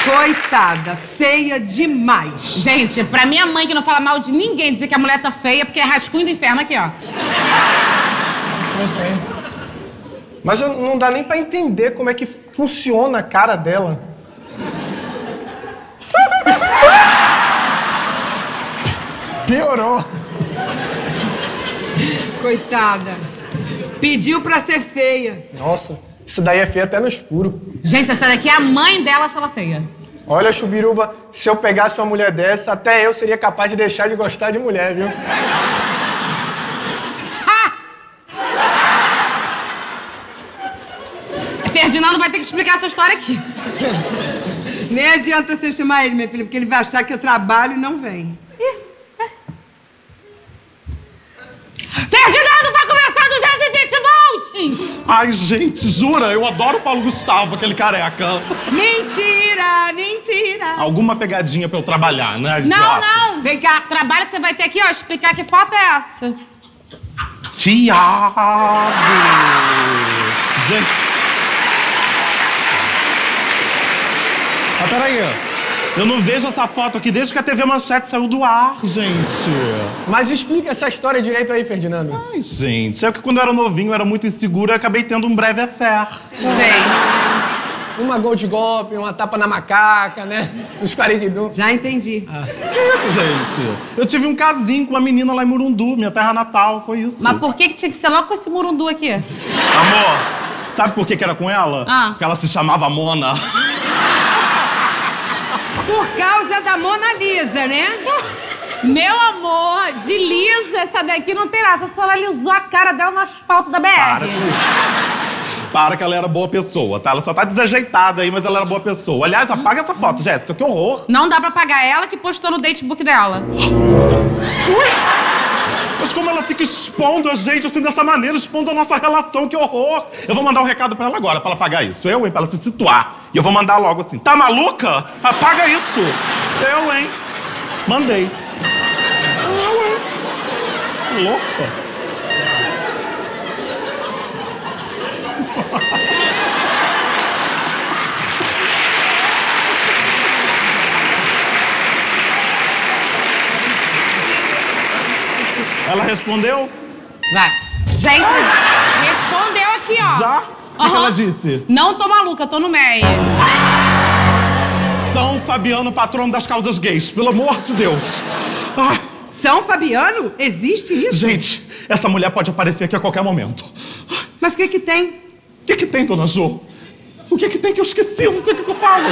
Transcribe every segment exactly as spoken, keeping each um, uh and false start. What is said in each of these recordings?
Coitada, feia demais. Gente, pra minha mãe que não fala mal de ninguém dizer que a mulher tá feia, porque é rascunho do inferno aqui, ó. Isso vai ser. Mas eu, não dá nem pra entender como é que funciona a cara dela. Piorou. Coitada. Pediu pra ser feia. Nossa, isso daí é feio até no escuro. Gente, essa daqui é a mãe dela, acha ela feia. Olha, Chubiruba, se eu pegasse uma mulher dessa, até eu seria capaz de deixar de gostar de mulher, viu? Ha! Ferdinando vai ter que explicar essa história aqui. Nem adianta você chamar ele, minha filha, porque ele vai achar que eu trabalho e não vem. Ferdinando, vai começar duzentos e vinte volts! Ai, gente, jura? Eu adoro o Paulo Gustavo, aquele careca. Mentira, mentira. Alguma pegadinha pra eu trabalhar, né, Não, idiota? não. Vem cá, trabalho que você vai ter aqui, ó, explicar que foto é essa. Fiado. Gente. Ah, peraí. Eu não vejo essa foto aqui desde que a T V Manchete saiu do ar, gente. Mas explica essa história direito aí, Ferdinando. Ai, gente, é que quando eu era novinho, eu era muito inseguro e acabei tendo um breve affair. Sei. Uma gol de golpe, uma tapa na macaca, né? Os quarenquidum. Já entendi. Ah. Que isso, gente? Eu tive um casinho com uma menina lá em Murundu, minha terra natal, foi isso. Mas por que que tinha que ser logo com esse murundu aqui? Amor, sabe por que que era com ela? Ah. Porque ela se chamava Mona. Por causa da Mona Lisa, né? Meu amor, de lisa, essa daqui não tem nada. Só ela alisou a cara dela no asfalto da B R. Para. Para que ela era boa pessoa, tá? Ela só tá desajeitada aí, mas ela era boa pessoa. Aliás, apaga essa foto, Jéssica, que horror. Não dá pra pagar ela que postou no datebook dela. Ué? Mas como ela fica expondo a gente assim dessa maneira, expondo a nossa relação, que horror. Eu vou mandar um recado pra ela agora, pra ela pagar isso. Eu, hein, pra ela se situar. E eu vou mandar logo assim, tá maluca? Apaga isso. Eu, hein. Mandei. Eu, hein. Louca. Ela respondeu? Vai. Gente, respondeu aqui, ó. Já? O que, que ela disse? Não tô maluca, tô no Meia. São Fabiano, patrono das causas gays, pelo amor de Deus. Ai. São Fabiano? Existe isso? Gente, essa mulher pode aparecer aqui a qualquer momento. Mas o que que tem? O que que tem, dona Jo? O que que tem que eu esqueci? Eu não sei o que, que eu falo.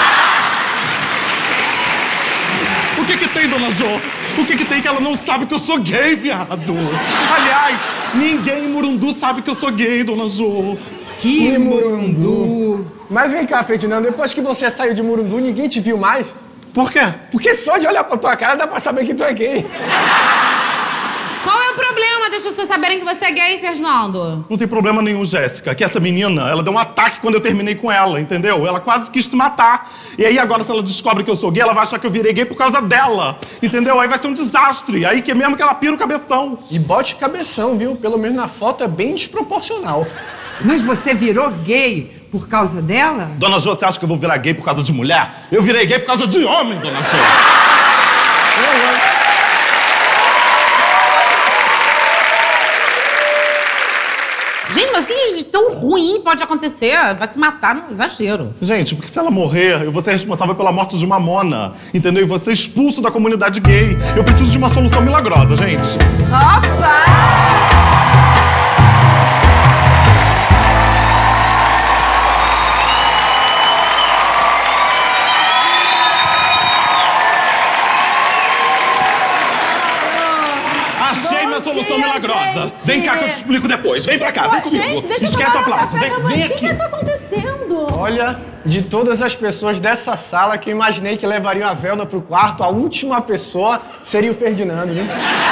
O que que tem, dona Jo? O que que tem que ela não sabe que eu sou gay, viado? Aliás, ninguém em Murundu sabe que eu sou gay, dona Jo. Que, Que Murundu. Murundu. Mas vem cá, Ferdinando, depois que você saiu de Murundu, ninguém te viu mais? Por quê? Porque só de olhar pra tua cara dá pra saber que tu é gay. Qual é o problema das pessoas saberem que você é gay, Ferdinando? Não tem problema nenhum, Jéssica, que essa menina, ela deu um ataque quando eu terminei com ela, entendeu? Ela quase quis se matar. E aí agora, se ela descobre que eu sou gay, ela vai achar que eu virei gay por causa dela, entendeu? Aí vai ser um desastre. Aí que é mesmo que ela pira o cabeção. E bote cabeção, viu? Pelo menos na foto é bem desproporcional. Mas você virou gay por causa dela? Dona Jo, você acha que eu vou virar gay por causa de mulher? Eu virei gay por causa de homem, dona Jo. Gente, mas o que de tão ruim pode acontecer? Vai se matar no exagero. Gente, porque se ela morrer, eu vou ser responsável pela morte de uma Mona, entendeu? E vou ser expulso da comunidade gay. Eu preciso de uma solução milagrosa, gente. Opa! Achei minha solução dia, milagrosa. gente. Vem cá que eu te explico depois. Vem pra cá, vem comigo. Gente, deixa eu Esquece o tomar um aplauso. café Vem, também. vem O que aqui. que tá acontecendo? Olha, de todas as pessoas dessa sala que eu imaginei que levariam a Velda pro quarto, a última pessoa seria o Ferdinando, viu?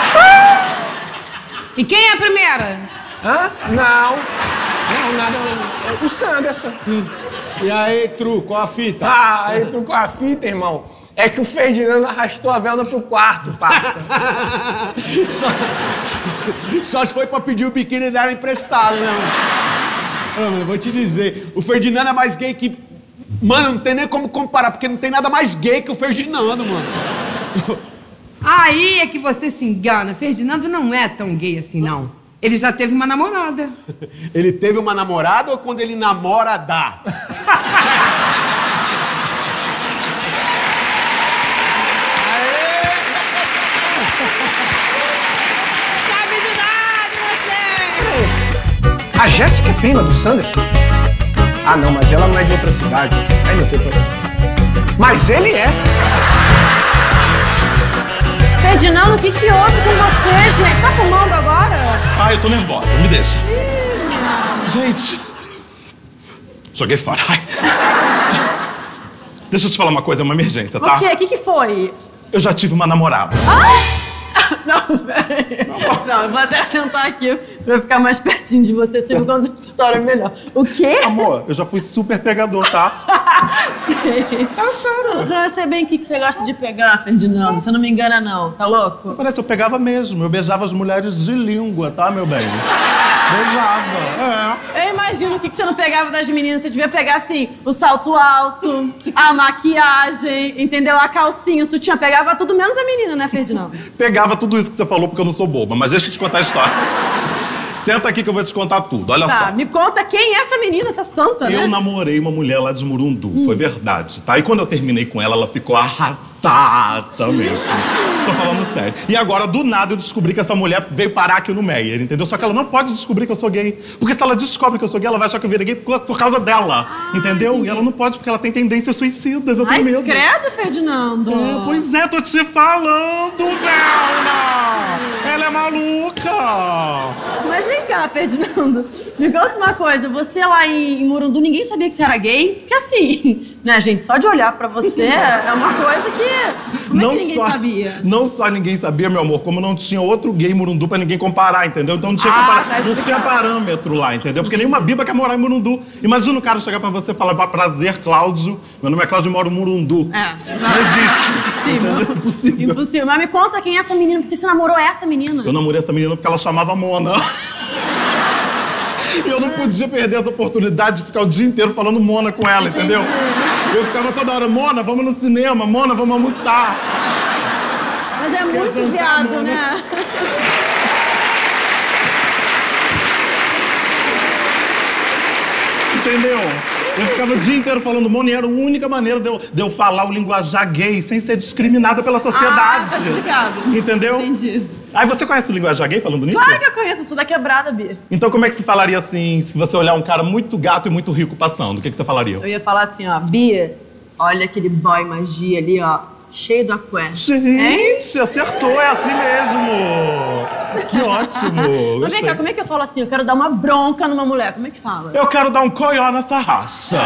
E quem é a primeira? Hã? Não. Não, nada. O Sanderson. E aí, Tru, qual a fita? Ah, aí tu com a fita, irmão. É que o Ferdinando arrastou a Velda pro quarto, parça. só, só, só se foi pra pedir o biquíni dela emprestado, né, mano? Ah, mano, eu vou te dizer, o Ferdinando é mais gay que Mano, não tem nem como comparar, porque não tem nada mais gay que o Ferdinando, mano. Aí é que você se engana. Ferdinando não é tão gay assim, não. Ele já teve uma namorada. Ele teve uma namorada ou quando ele namora, dá? Sabe de nada, você! A Jéssica é prima do Sanderson? Ah, não, mas ela não é de outra cidade. Aí não tem problema. Mas ele é. Ferdinando, o que que houve com você, gente? Tá fumando agora? Ai, eu tô nervosa, me deixa. Gente. Joguei fora. Ai. Deixa eu te falar uma coisa, é uma emergência, tá? O quê? O que que foi? Eu já tive uma namorada. Não, peraí. Não, eu vou até sentar aqui pra eu ficar mais pertinho de você, você me conta essa história melhor. O quê? Amor, eu já fui super pegador, tá? Sei. É sério. Uhum, eu sei bem o que que você gosta de pegar, Ferdinando. Você não me engana, não. Tá louco? Parece, eu pegava mesmo. Eu beijava as mulheres de língua, tá, meu bem? Beijava, é. Eu imagino o que que você não pegava das meninas. Você devia pegar, assim, o salto alto, a maquiagem, entendeu? A calcinha, o sutiã. Pegava tudo menos a menina, né, Ferdinando? Pegava tudo isso que você falou porque eu não sou boba, mas deixa eu te contar a história. Senta aqui que eu vou te contar tudo, olha Tá, só. me conta quem é essa menina, essa santa, né? Eu namorei uma mulher lá de Murundu, hum. foi verdade, tá? E quando eu terminei com ela, ela ficou arrasada mesmo. Tô falando sério. E agora, do nada, eu descobri que essa mulher veio parar aqui no Meyer, entendeu? Só que ela não pode descobrir que eu sou gay. Porque se ela descobre que eu sou gay, ela vai achar que eu virei gay por, por causa dela, ah, entendeu? Entendi. E ela não pode porque ela tem tendências suicidas, eu tenho Ai, medo. credo, Ferdinando. É, pois é, tô te falando, Velma! Ela é maluca! Mas vem cá, Ferdinando. Me conta uma coisa, você lá em, em Murundu, ninguém sabia que você era gay? Porque assim, né, gente, só de olhar pra você é uma coisa que... Como não é que ninguém só, sabia? Não só ninguém sabia, meu amor, como não tinha outro gay em Murundu pra ninguém comparar, entendeu? Então não tinha, Ah, compara... tá não tinha parâmetro lá, entendeu? Porque nenhuma biba quer morar em Murundu. Imagina o cara chegar pra você e falar, prazer, Cláudio, meu nome é Cláudio e moro em Murundu. É. Não, não existe. Impossível. Impossível. Impossível. Mas me conta quem é essa menina, porque você namorou essa menina. Eu namorei essa menina porque ela chamava Mona. E eu não podia perder essa oportunidade de ficar o dia inteiro falando Mona com ela, entendeu? Eu ficava toda hora, Mona, vamos no cinema, Mona, vamos almoçar. Mas é muito viado, Mona, né? Entendeu? Eu ficava o dia inteiro falando Mona e era a única maneira de eu, de eu falar o linguajar gay sem ser discriminada pela sociedade. Ah, tá explicado. Entendeu? Entendi. Aí você conhece o linguajar gay falando nisso? Claro que eu conheço, eu sou da quebrada, Bia. Então como é que se falaria assim, se você olhar um cara muito gato e muito rico passando? O que, que você falaria? Eu ia falar assim, ó, Bia, olha aquele boy magia ali, ó, cheio do aqué. Gente, hein? Acertou, é assim mesmo. Que ótimo. Mas vem cá, como é que eu falo assim? Eu quero dar uma bronca numa mulher, como é que fala? Eu quero dar um coió nessa raça.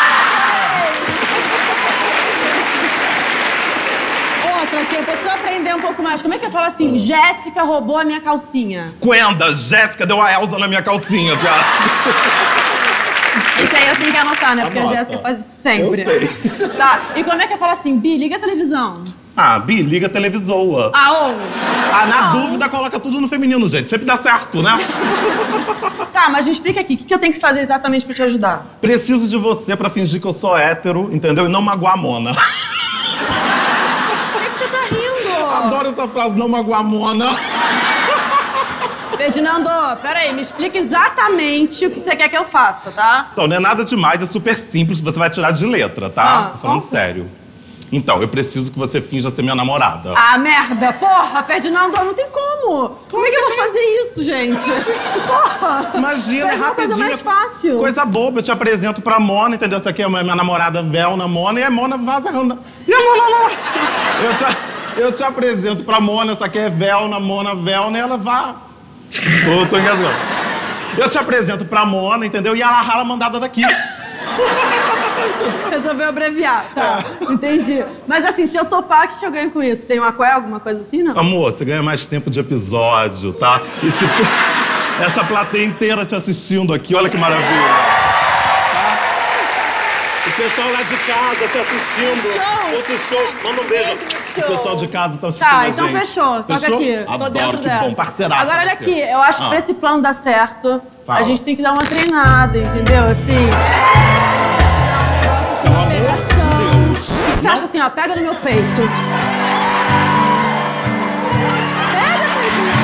Outra, assim, eu preciso aprender um pouco mais. Como é que eu falo assim? Jéssica roubou a minha calcinha. Quenda, Jéssica deu a Elsa na minha calcinha, viado. Isso aí eu tenho que anotar, né? Porque Anota. a Jéssica faz isso sempre. Eu sei. Tá, e como é que eu falo assim? Bi, liga a televisão. Ah, Bi, liga a televisão. Ah, ô! Ah, na Ah, dúvida, coloca tudo no feminino, gente. Sempre dá certo, né? Tá, mas me explica aqui, o que que eu tenho que fazer exatamente pra te ajudar? Preciso de você pra fingir que eu sou hétero, entendeu? E não magoar a Mona. Por que que você tá rindo? Adoro essa frase, não magoar a Mona. Ferdinando, peraí, me explica exatamente o que você quer que eu faça, tá? Então, não é nada demais, é super simples, você vai tirar de letra, tá? Ah, Tô falando qual? sério. Então, eu preciso que você finja ser minha namorada. Ah, merda! Porra, Ferdinando, não tem como! Como é que eu vou fazer isso, gente? Porra! Imagina, é Faz uma rapidinho. coisa mais fácil. Coisa boba, eu te apresento pra Mona, entendeu? Essa aqui é a minha namorada Velna, Mona, e a Mona vaza anda. E a Mona lá. Eu te, eu te apresento pra Mona, essa aqui é Velna, Mona, Velna, e ela vá. Tô, tô engasgando. Eu te apresento pra Mona, entendeu? E ela rala a mandada daqui. Resolveu abreviar, tá. Entendi. Mas assim, se eu topar, o que que eu ganho com isso? Tem uma coisa, alguma coisa assim, não? Amor, você ganha mais tempo de episódio, tá? E se... essa plateia inteira te assistindo aqui, olha que maravilha. O pessoal lá de casa te assistindo. Show! Outro show. Manda um beijo. Show. O pessoal de casa tá assistindo Tá, a então gente. fechou. Toca Fechou? aqui. Tô Adoro, dentro que dessa. bom. Parceiraço. Agora, olha você. aqui. Eu acho que Ah. pra esse plano dar certo, Fala. a gente tem que dar uma treinada, entendeu? Assim... Um negócio assim Relaxa assim, ó. Pega no meu peito. Pega, Ferdinando.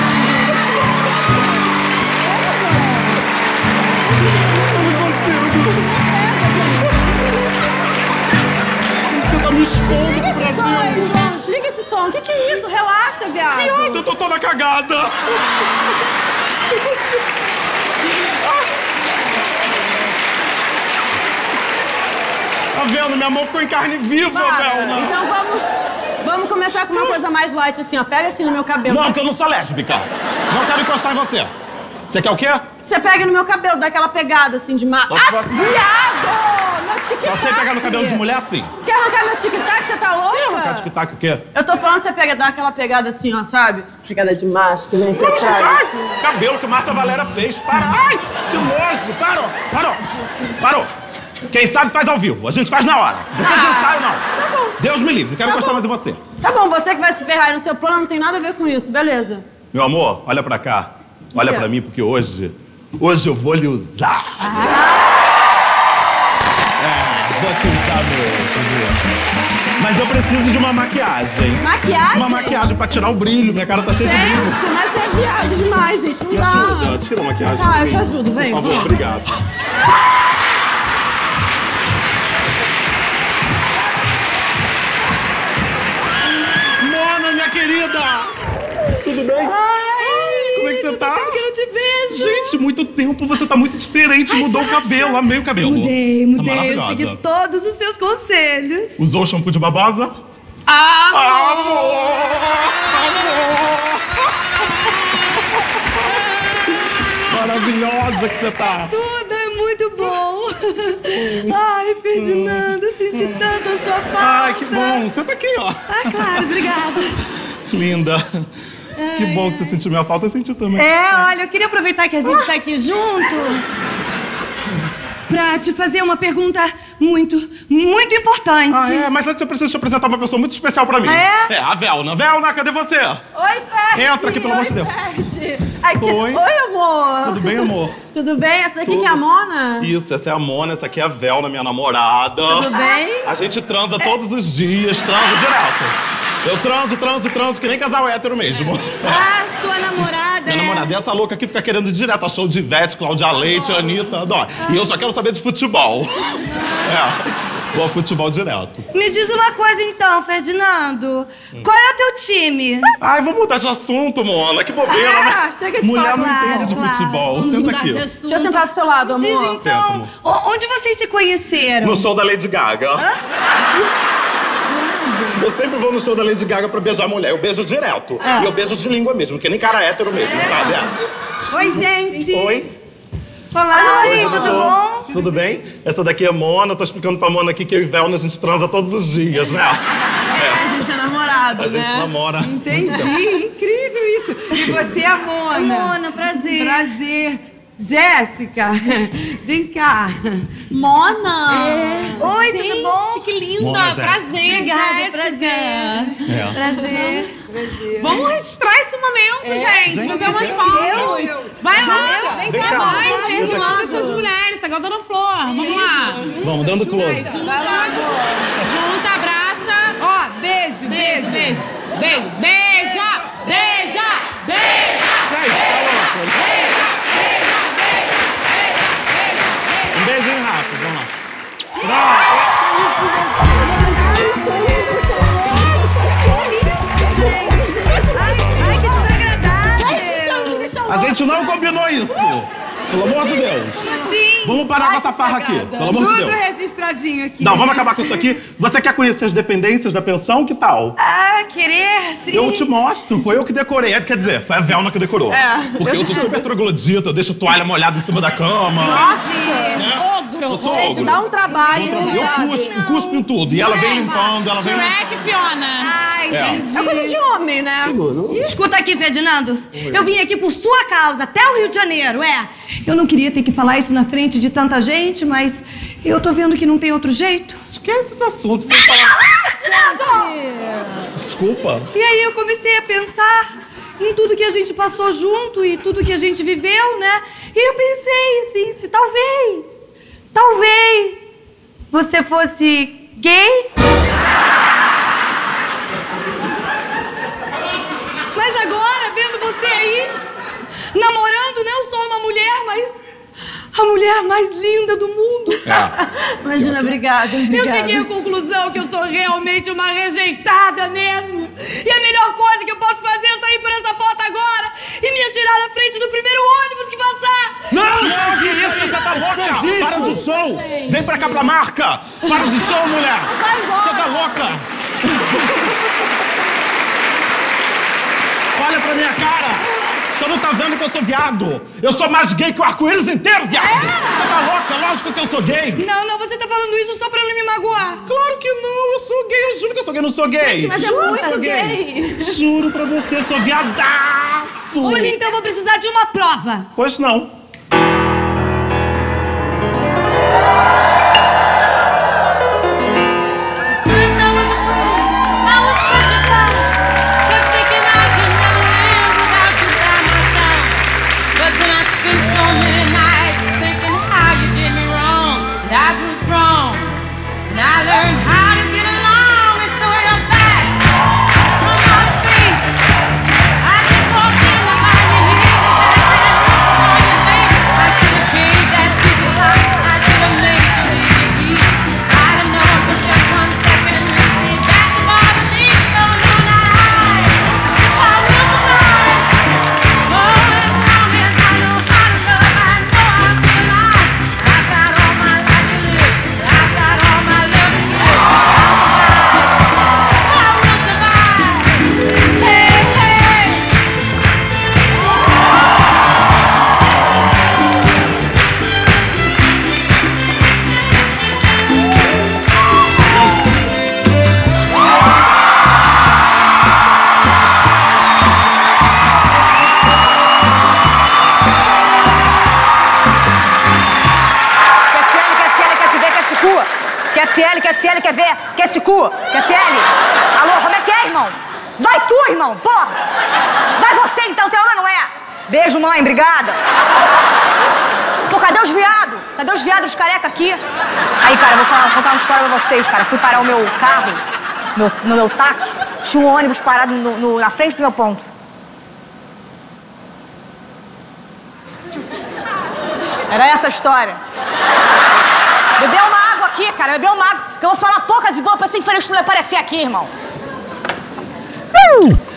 Você tá me expondo Desliga pro esse som aí, Brasil. João. Desliga esse som. O que que é isso? Relaxa, viado. Viado, eu tô toda cagada. Tá vendo? Minha mão ficou em carne viva, Para. Velma. Então vamos, vamos começar com uma coisa mais light, assim, ó. Pega assim no meu cabelo. Não, porque eu não sou lésbica. Não quero encostar em você. Você quer o quê? Você pega no meu cabelo, dá aquela pegada assim de mar. Só Ah, que você- viado! Meu tic-tac! Só sei pegar no cabelo de mulher assim. Você quer arrancar meu tic-tac? Você tá louca? Arrancar tic-tac o quê? Eu tô falando, você pega, dá aquela pegada assim, ó, sabe? Pegada de macho, que vem aqui Vamos, atrás. ai, cabelo que Márcia Valera fez. Para. Ai, que nojo. Parou, parou. Parou. Quem sabe faz ao vivo. A gente faz na hora. Não precisa de ensaio, não. Tá bom. Deus me livre. Não quero Tá encostar bom. mais em você. Tá bom, você que vai se ferrar aí no seu plano não tem nada a ver com isso, beleza. Meu amor, olha pra cá. Olha quê? pra mim, porque hoje... Hoje eu vou lhe usar. É, vou te usar mesmo. Mas eu preciso de uma maquiagem. Maquiagem? Uma maquiagem pra tirar o brilho. Minha cara tá cheia de brilho. Gente, mas é viado demais, gente. Não Me dá. ajuda. Tira a maquiagem. Tá, pra eu mim. te ajudo, vem, Por favor, vem. obrigado. Mona, minha querida! Tudo bem? Como é que você tá? Que eu não te vejo. Gente, muito tempo, você tá muito diferente, mudou o cabelo, amei o cabelo. Mudei, Tá mudei. Eu maravilhosa. segui todos os seus conselhos. Usou o shampoo de babosa? Ah, Amor! Amor! Maravilhosa que você tá. tudo é muito bom. Ai, Ferdinando, senti tanto a sua falta. Ai, que bom. Senta aqui, ó. Ah, claro, obrigada. Linda. Que bom que você sentiu minha falta, eu senti também. É, olha, eu queria aproveitar que a gente tá aqui junto pra te fazer uma pergunta muito, muito importante. Ah, é? Mas antes eu preciso te apresentar uma pessoa muito especial pra mim. Ah, é? É, a Velna. Velna, cadê você? Oi, Ferdi. Entra aqui, pelo amor de Oi, Deus. Ferdi. Ai, que- Oi. Oi, amor. Tudo bem, amor? Tudo bem? Essa daqui Tudo. que é a Mona? Isso, essa é a Mona, essa aqui é a Velna, minha namorada. Tudo bem? A gente transa todos os dias, transa direto. Eu transo, transo, transo, que nem casal hétero mesmo. Ah, sua namorada. Minha é- namorada, e essa louca aqui fica querendo ir direto a show de Ivete, Cláudia Leite, Anitta, adoro. E eu só quero saber de futebol. É, vou ao futebol direto. Me diz uma coisa então, Ferdinando. Qual é o teu time? Ai, vamos mudar de assunto, Mona, que bobeira, Ah, né? chega de Mulher não falar, entende de claro. futebol, Vamos senta mudar aqui. de assunto. Deixa eu sentar do seu lado, amor. Diz Senta, então, amor. o- onde vocês se conheceram? No show da Lady Gaga. Eu sempre vou no show da Lady Gaga pra beijar mulher. Eu beijo direto. E eu beijo de língua mesmo, que nem cara hétero mesmo, sabe? É. Oi, gente. Oi. Olá, Oi, tudo tudo bom? Tudo bem? Essa daqui é Mona. Eu tô explicando pra Mona aqui que eu e Velna a gente transa todos os dias, né? A gente é namorado, A gente né? namora. Entendi, incrível isso. E você é a Mona. Mona, prazer. Prazer. Jéssica, vem cá. Mona! Oi, Gente, tudo bom? que linda! Mona, Jéssica. Prazer, Obrigada, Jéssica. prazer. É. Prazer. Vamos registrar esse momento, gente. Gente, Fazer umas eu- fotos. eu- Vai lá. Vem Vem cá, cá. vai, Vai, Ferdinando. essas mulheres. Tá igual Dona Flor. Vamos lá. Vamos, dando close. Vai lá, amor. Junta, abraça. Ó, beijo, Beijo, beijo. beijo. Beijo. Beija. Beija. Beija. Gente, tá louco. Um beijinho rápido, vamos lá. Ai, que desagradável. A gente não combinou isso. Pelo amor de Deus. Sim. Vamos parar com essa farra aqui, pelo amor de Tudo Deus. registradinho aqui. Não, vamos acabar com isso aqui. Você quer conhecer as dependências da pensão? Que tal? Ah, querer, sim. Eu te mostro, foi eu que decorei. É, quer dizer, foi a Velna que decorou. É. Porque eu sou super troglodita, eu deixo toalha molhada em cima da cama. Nossa. Ogro. Eu sou Gente, ogro. dá um trabalho. Eu sabe? cuspo, cuspo em tudo. E ela vem limpando, ela vem... Shrek, Fiona. Ai, É. entendi. É coisa de homem, né? Escuta aqui, Ferdinando. Eu vim aqui por sua causa, até o Rio de Janeiro, é. Eu não queria ter que falar isso na frente de tanta gente, mas eu tô vendo que não tem outro jeito. Esquece esse assunto. Você fala... Ferdinando! Desculpa. E aí eu comecei a pensar em tudo que a gente passou junto e tudo que a gente viveu, né? E eu pensei, assim, se talvez, talvez você fosse gay... a mulher mais linda do mundo. É. Imagina, obrigada, obrigada. Eu cheguei à conclusão que eu sou realmente uma rejeitada mesmo. E a melhor coisa que eu posso fazer é sair por essa porta agora e me atirar na frente do primeiro ônibus que passar. Não, não, que isso? Você tá louca? Para de show! Vem pra cá pra marca! Para de show, mulher! Vai embora. Você tá louca? Olha pra minha cara! Você não tá vendo que eu sou viado? Eu sou mais gay que o arco-íris inteiro, viado! É? Você tá louca? Lógico que eu sou gay! Não, não, você tá falando isso só pra não me magoar. Claro que não, eu sou gay, eu juro que eu sou gay, não sou gay! Gente, mas é Juro muito que sou gay. Juro pra você, sou viadaço! Hoje então vou precisar de uma prova. Pois não. Quer C L, quer C L, quer ver? Quer C Q? Quer C L? Alô, como é que é, irmão? Vai tu, irmão, porra! Vai você, então, teu nome não é? Beijo, mãe, obrigada. Pô, cadê os viados? Cadê os viados careca aqui? Aí, cara, eu vou falar, contar uma história pra vocês, cara. Fui parar o meu carro, meu, no meu táxi, tinha um ônibus parado no, no, na frente do meu ponto. Era essa a história. Bebeu uma água aqui, cara, bebeu uma água. Que eu vou falar pouca de boa pra esse infeliz que não vai aparecer aqui, irmão. Uh!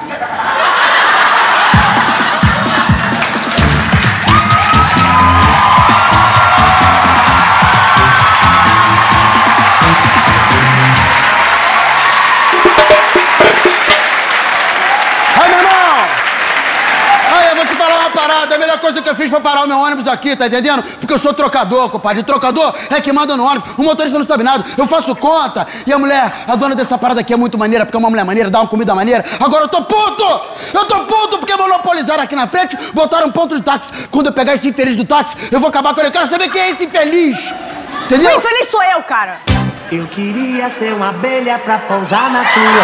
A melhor coisa que eu fiz foi parar o meu ônibus aqui, tá entendendo? Porque eu sou trocador, compadre. Trocador é que manda no ônibus. O motorista não sabe nada. Eu faço conta. E a mulher, a dona dessa parada aqui é muito maneira, porque é uma mulher maneira, dá uma comida maneira. Agora eu tô puto! Eu tô puto porque monopolizaram aqui na frente, botaram um ponto de táxi. Quando eu pegar esse infeliz do táxi, eu vou acabar com ele. Eu quero saber quem é esse infeliz. Entendeu? O infeliz sou eu, cara. Eu queria ser uma abelha pra pousar na tua.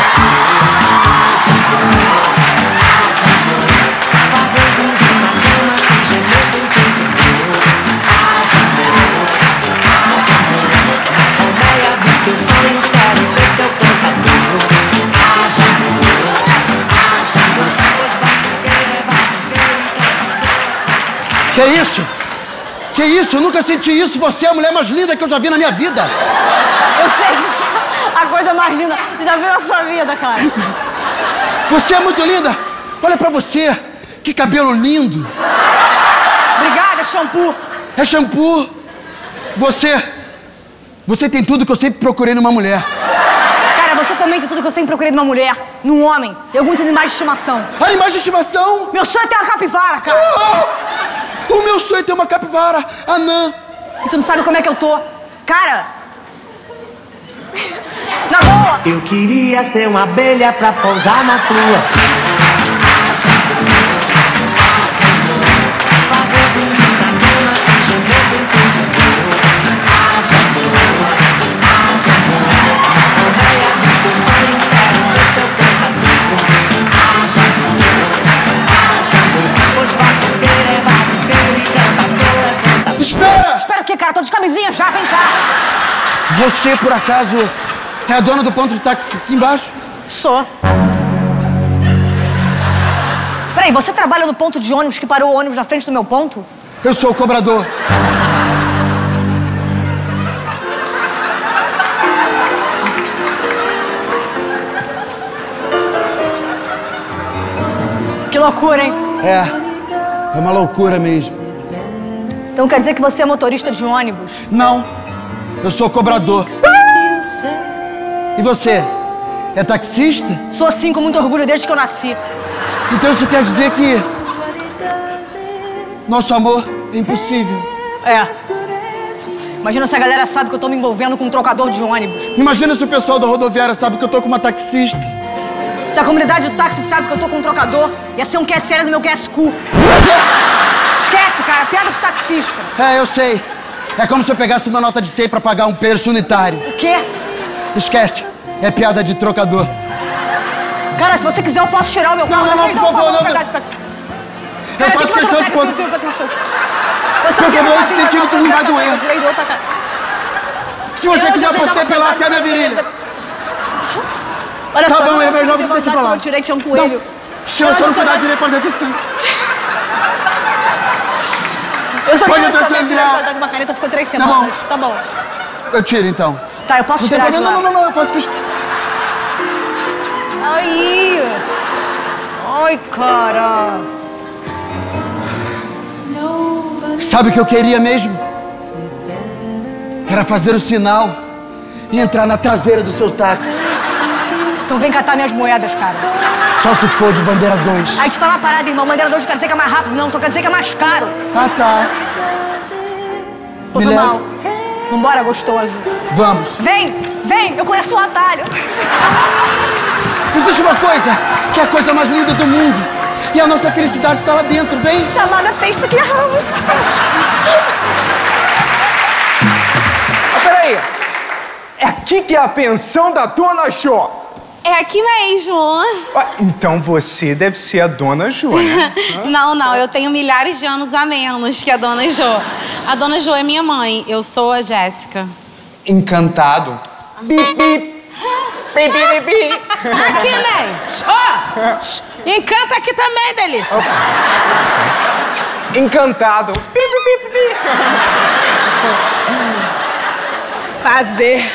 Fazer luz na cama e gemer sem sentir dor. Haja amor, haja amor. Na colmeia dos teus sonhos quero ser teu cantador. Haja amor, haja amor. Pois batuqueira, batuqueira, Que isso? Que isso? Eu nunca senti isso. Você é a mulher mais linda que eu já vi na minha vida. Eu sei disso. A coisa mais linda que já viu na sua vida, cara. Você é muito linda. Olha pra você. Que cabelo lindo. Obrigada, shampoo. É shampoo. Você... Você tem tudo que eu sempre procurei numa mulher. Cara, você também tem tudo que eu sempre procurei numa mulher, num homem e alguns animais de estimação. Animais de estimação? Meu sonho é ter uma capivara, cara. Oh! O meu sonho é ter uma capivara anã. E tu não sabe como é que eu tô. Cara... Na boa. eu queria ser uma abelha pra pousar na tua. Espera! Espera o quê, cara? Tô de camisinha já, vem cá. Você, por acaso, é a dona do ponto de táxi aqui embaixo? Sou. Peraí, você trabalha no ponto de ônibus que parou o ônibus na frente do meu ponto? Eu sou o cobrador. Que loucura, hein? É, é uma loucura mesmo. Então quer dizer que você é motorista de ônibus? Não, eu sou cobrador. E você? É taxista? Sou sim, com muito orgulho desde que eu nasci. Então isso quer dizer que nosso amor é impossível. É. Imagina se a galera sabe que eu tô me envolvendo com um trocador de ônibus. Imagina se o pessoal da rodoviária sabe que eu tô com uma taxista. Se a comunidade do táxi sabe que eu tô com um trocador, ia ser um Q S L no meu Q S Q. Esquece, cara, piada de taxista. É, eu sei. É como se eu pegasse uma nota de cem pra pagar um preço unitário. O quê? Esquece. É piada de trocador. Cara, se você quiser, eu posso tirar o meu Não, carro. não, não, por favor, não. Cara, Eu faço questão de conta. Por favor, oito centímetros não vai doer. Se você quiser, eu posso depilar até a minha virilha. Olha Tá só, bom, ele vai eu logo deixa pra lá. Eu tirei que tinha um coelho. Se você não cuidar direito, pode ter sangue. Eu só Pode quero ter saber sangue, se não. a uma caneta ficou três Tá bom. semanas. Tá bom. Eu tiro, então. Tá, eu posso Não tem tirar de problema, lá. não, não, não, eu faço questão. Aí. Ai, cara. Sabe o que eu queria mesmo? Era fazer o sinal e entrar na traseira do seu táxi. Então vem catar minhas moedas, cara. Só se for de bandeira dois. Aí te fala uma parada, irmão. Bandeira dois não quer dizer que é mais rápido, não. Só quer dizer que é mais caro. Ah, tá. Pô, Me foi leva. mal. Vambora, gostoso. Vamos. Vem, vem. Eu conheço o atalho. Existe uma coisa que é a coisa mais linda do mundo. E a nossa felicidade está lá dentro, vem. Chamada Texto que erramos. Ah, peraí. É aqui que é a pensão da Dona Jo. É aqui mesmo. Ah, então você deve ser a Dona Jo, né? Não, não, eu tenho milhares de anos a menos que a Dona Jo. A Dona Jo é minha mãe, eu sou a Jéssica. Encantado. Bip, bip. Bip, bip, bip. Aqui, né? Ó! Encanta aqui também, delícia. Encantado. Bip, bip, bip. Fazer.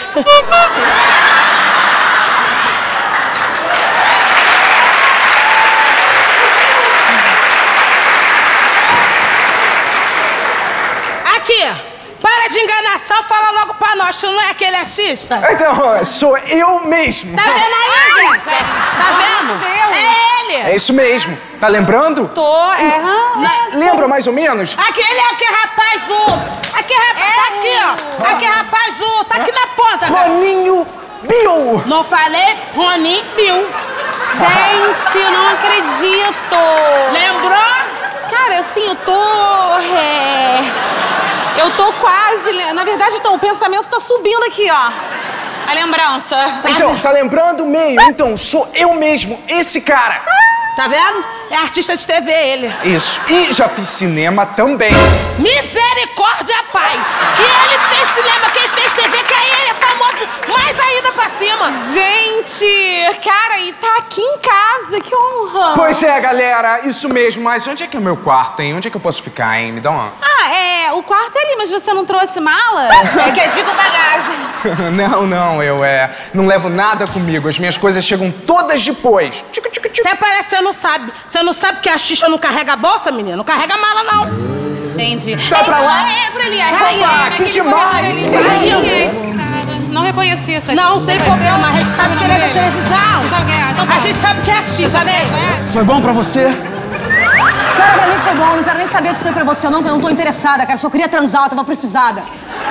Aqui, para de enganação, fala logo pra nós, tu não é aquele assista? Então, sou eu mesmo. Tá vendo aí, gente? Tá vendo? É ele. É isso mesmo. Tá lembrando? Tô, é. Lembra mais ou menos? Aquele é aquele rapaz, o... Aqui, rapaz, tá aqui, ó. Aqui, rapaz, o... Tá aqui na ponta, cara. Roninho Bill. Não falei? Roninho Bill. Gente, eu não acredito. Lembrou? Cara, assim, eu tô... É... Eu tô quase... Na verdade, então, o pensamento tá subindo aqui, ó. A lembrança. Então, tá lembrando meio? Então, sou eu mesmo, esse cara. Tá vendo? É artista de T V, ele. Isso. E já fiz cinema também. Misericórdia, pai! Que ele fez cinema, quem fez T V, que aí ele é famoso mais ainda pra cima. Gente, cara, e tá aqui em casa, que honra. Pois é, galera, isso mesmo. Mas onde é que é o meu quarto, hein? Onde é que eu posso ficar, hein? Me dá uma... Ah, é, o quarto é ali, mas você não trouxe mala? É que eu digo bagagem. Não, não, eu é... Não levo nada comigo. As minhas coisas chegam todas depois. Tico, tico, tico. Até parece que você não sabe. Você não sabe que a Xixa não carrega a bolsa, menina? Não carrega mala, não. Entendi. Tá é, pra então, lá? É, por ali. Opa, Aí, é, que naquele demais! corredor ali. Quem é esse cara? Não reconheci essa Não tem problema, a gente sabe que ele é da televisão. sabe quem é? Então A gente sabe que é a Xixa, né? Foi bom pra você? Cara, pra mim foi bom. Não quero nem saber se foi pra você ou não, que eu não tô interessada, cara. Só queria transar, eu tava precisada.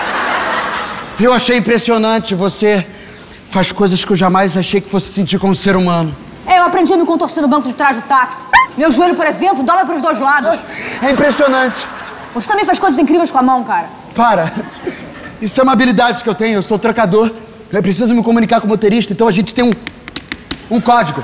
Eu achei impressionante. Você faz coisas que eu jamais achei que fosse sentir como ser humano. É, eu aprendi a me contorcer no banco de trás do táxi. Meu joelho, por exemplo, dobra pros dois lados. É impressionante. Você também faz coisas incríveis com a mão, cara. Para. Isso é uma habilidade que eu tenho. Eu sou trocador. Eu preciso me comunicar com o motorista, então a gente tem um, um código.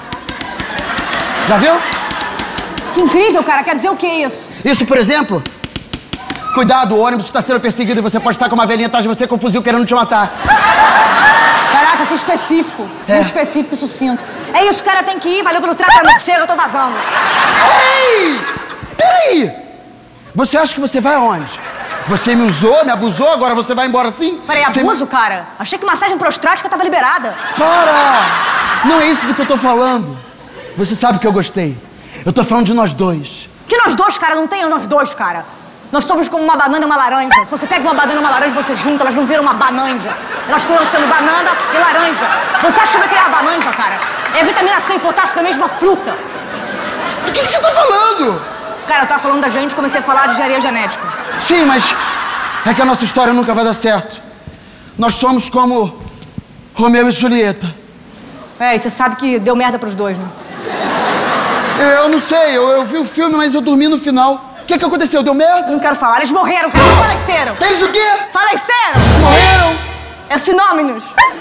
Já viu? Que incrível, cara. Quer dizer o que isso? Isso, por exemplo... Cuidado, o ônibus está sendo perseguido e você pode estar com uma velhinha atrás de você com um fuzil querendo te matar. Caraca, que específico. É. Muito específico e sucinto. É isso, cara, tem que ir. Valeu pelo trato, não chega, eu tô vazando. Ei! Peraí! Você acha que você vai aonde? Você me usou, me abusou, agora você vai embora assim? Peraí, abuso, me... cara? Achei que massagem prostática tava liberada. Para! Não é isso do que eu tô falando. Você sabe que eu gostei. Eu tô falando de nós dois. Que nós dois, cara? Não tem nós dois, cara. Nós somos como uma banana e uma laranja. Se você pega uma banana e uma laranja, você junta, elas não viram uma bananja. Elas foram sendo banana e laranja. Você acha que eu vou criar bananja, cara? É vitamina C e potássio da mesma fruta. Do que, que você tá falando? Cara, eu tava falando da gente e comecei a falar de engenharia genética. Sim, mas é que a nossa história nunca vai dar certo. Nós somos como Romeu e Julieta. É, e você sabe que deu merda pros dois, né? Eu não sei, eu, eu vi o filme, mas eu dormi no final. O que que aconteceu? Deu merda? Não quero falar, eles morreram, cara, faleceram. Eles o quê? Faleceram. Morreram? É sinônimos.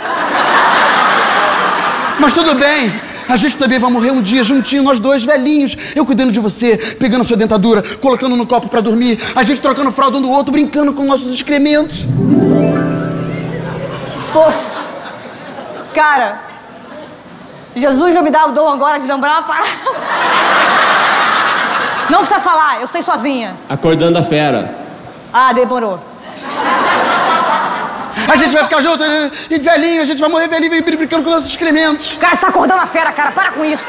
Mas tudo bem. A gente também vai morrer um dia juntinho, nós dois, velhinhos. Eu cuidando de você, pegando a sua dentadura, colocando no copo pra dormir. A gente trocando fralda um do outro, brincando com nossos excrementos. Fofo. Cara, Jesus vai me dar o dom agora de lembrar uma parada. Não precisa falar, eu sei sozinha. Acordando a fera. Ah, demorou. A gente vai ficar junto, e velhinho, a gente vai morrer velhinho, brincando com nossos excrementos. Cara, você tá acordando a fera, cara, para com isso.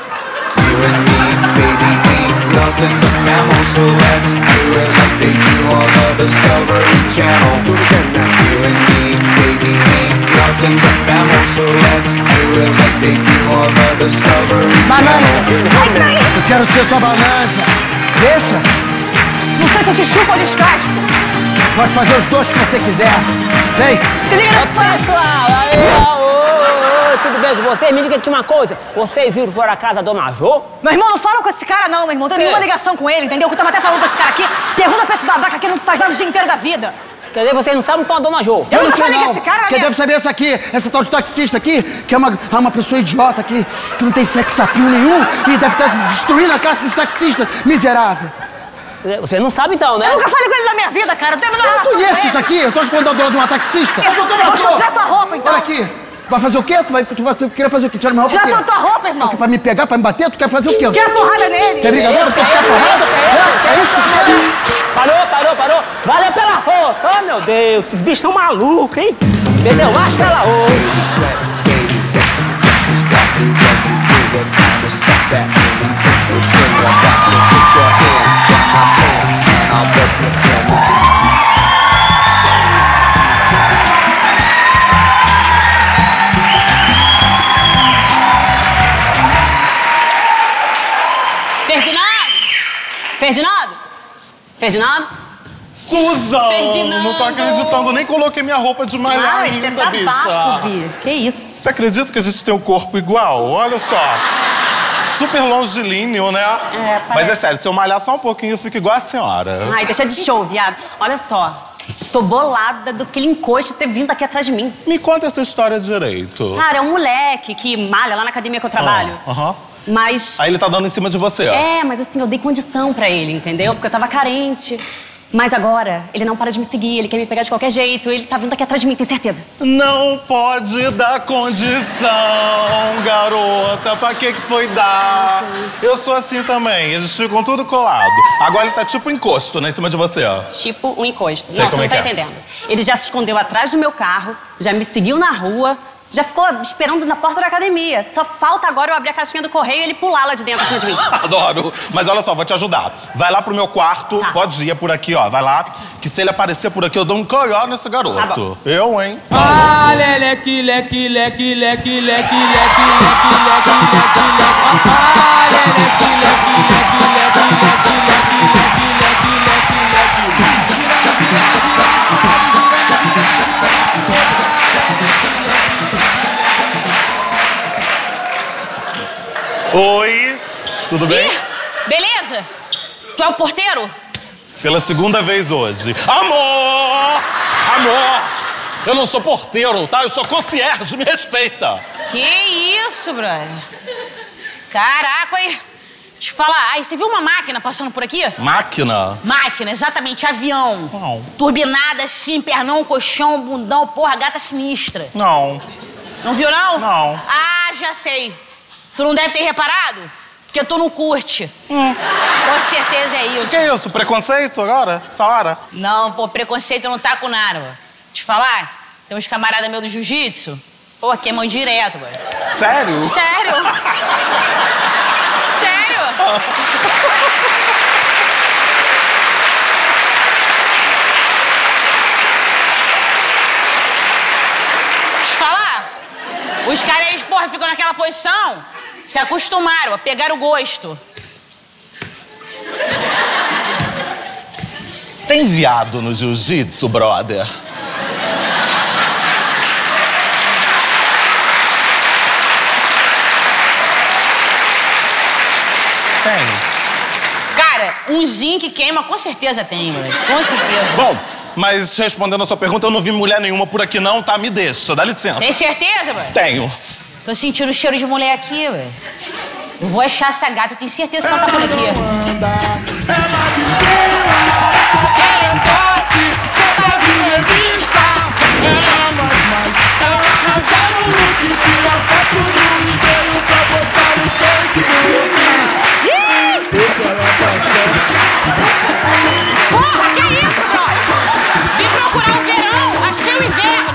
Banana! Eu quero ser sua banana. Deixa. Não sei se eu te chupo ou descasco. Pode fazer os dois que você quiser. Vem. Se liga nesse pessoal. Aí, ô, ô, tudo bem com vocês? Me diga aqui uma coisa. Vocês viram por acaso a Dona Jo? Meu irmão, não fala com esse cara não, meu irmão. Não tenho nenhuma ligação com ele, entendeu? Eu tava até falando com esse cara aqui. Pergunta pra esse babaca que não faz nada o dia inteiro da vida. Quer dizer, vocês não sabem então a Dona Jo? Eu, eu não sei falei não. que esse cara... Quem deve saber essa aqui, essa tal de taxista aqui, que é uma, é uma pessoa idiota aqui, que não tem sex appeal nenhum e deve estar destruindo a classe dos taxistas. Miserável. Você não sabe então, né? Eu nunca falei com ele na minha vida, cara. Eu tenho a menor relação com ele. Eu conheço isso aqui? Eu tô escondendo a dona de uma taxista. Eu sou cobrador. Vou tirar tua roupa, então. Olha aqui. Vai fazer o quê? Tu vai, tu vai querer fazer o quê? Tirar minha roupa? Tirar tua roupa, irmão. Pra me pegar, pra me bater? Tu quer fazer o quê? Quer porrada nele. Quer brigadeiro? Tu quer porrada? É isso que você quer? Parou, parou, parou. Valeu pela força. Oh, meu Deus. Esses bichos são malucos, hein? Mas eu acho ela hoje. Ferdinando? Ferdinando? Ferdinando? Suzão! Ferdinando. Não tô acreditando, nem coloquei minha roupa de malhar Ai, ainda, você tá bicha. bafo, Bi. Que isso? Você acredita que a gente tem um corpo igual? Olha só. Super longilíneo, né? É, parece. Mas é sério, se eu malhar só um pouquinho, eu fico igual a senhora. Ai, deixa de show, viado. Olha só. Tô bolada do aquele encosto ter vindo aqui atrás de mim. Me conta essa história direito. Cara, é um moleque que malha lá na academia que eu trabalho. Aham. Uhum. Mas... Aí ele tá dando em cima de você, ó. É, mas assim, eu dei condição pra ele, entendeu? Porque eu tava carente. Mas agora, ele não para de me seguir, ele quer me pegar de qualquer jeito, ele tá vindo aqui atrás de mim, tenho certeza. Não pode dar condição, garota. Pra que que foi dar? Gente. Eu sou assim também, eles ficam tudo colado. Agora ele tá tipo encosto, né, em cima de você, ó. Tipo um encosto. Sei não, você não é tá é. entendendo. Ele já se escondeu atrás do meu carro, já me seguiu na rua, já ficou esperando na porta da academia. Só falta agora eu abrir a caixinha do correio e ele pular lá de dentro, acima de mim. Adoro. Mas olha só, vou te ajudar. Vai lá pro meu quarto, tá. Pode ir, é por aqui, ó. Vai lá, que se ele aparecer por aqui, eu dou um colhão nesse garoto. Tá bom. Eu, hein? Ah, leque, leque, leque, leque, leque, leque, leque, leque, leque, leque. Ah, leque, leque, leque, leque, leque, leque, leque, leque, leque. Oi, tudo bem? Ih, beleza? Tu é o porteiro? Pela segunda vez hoje. Amor! Amor! Eu não sou porteiro, tá? Eu sou concierge, me respeita. Que isso, brother? Caraca, aí. Deixa eu falar, aí você viu uma máquina passando por aqui? Máquina? Máquina, exatamente, avião. Não. Turbinada assim, pernão, colchão, bundão, porra, gata sinistra. Não. Não viu, não? Não. Ah, já sei. Tu não deve ter reparado? Porque tu não curte. Hum. Com certeza é isso. Que é isso? Preconceito agora? Essa hora? Não, pô, preconceito não tá com nada, mano. Te falar, tem uns camaradas meus do jiu-jitsu, pô, queimam direto, mano. Sério? Sério? Sério? Te falar, os caras, eles, porra, ficam naquela posição, se acostumaram a pegar o gosto. Tem viado no jiu-jitsu, brother? Tem. Cara, umzinho que queima, com certeza tem, mano. Com certeza. Bom, mas respondendo a sua pergunta, eu não vi mulher nenhuma por aqui não, tá? Me deixa, dá licença. Tem certeza, mano? Tenho. Tô sentindo o cheiro de mulher aqui, velho. Eu vou achar essa gata, eu tenho certeza que ela tá por aqui. Ela é top, toda de revista. Ela é mais, mais. Ela arrasa no look, tira foto no espelho pra botar no Facebook. Deixa ela passar. Porra, que isso, brother? Vim procurar o verão, achei o inverno.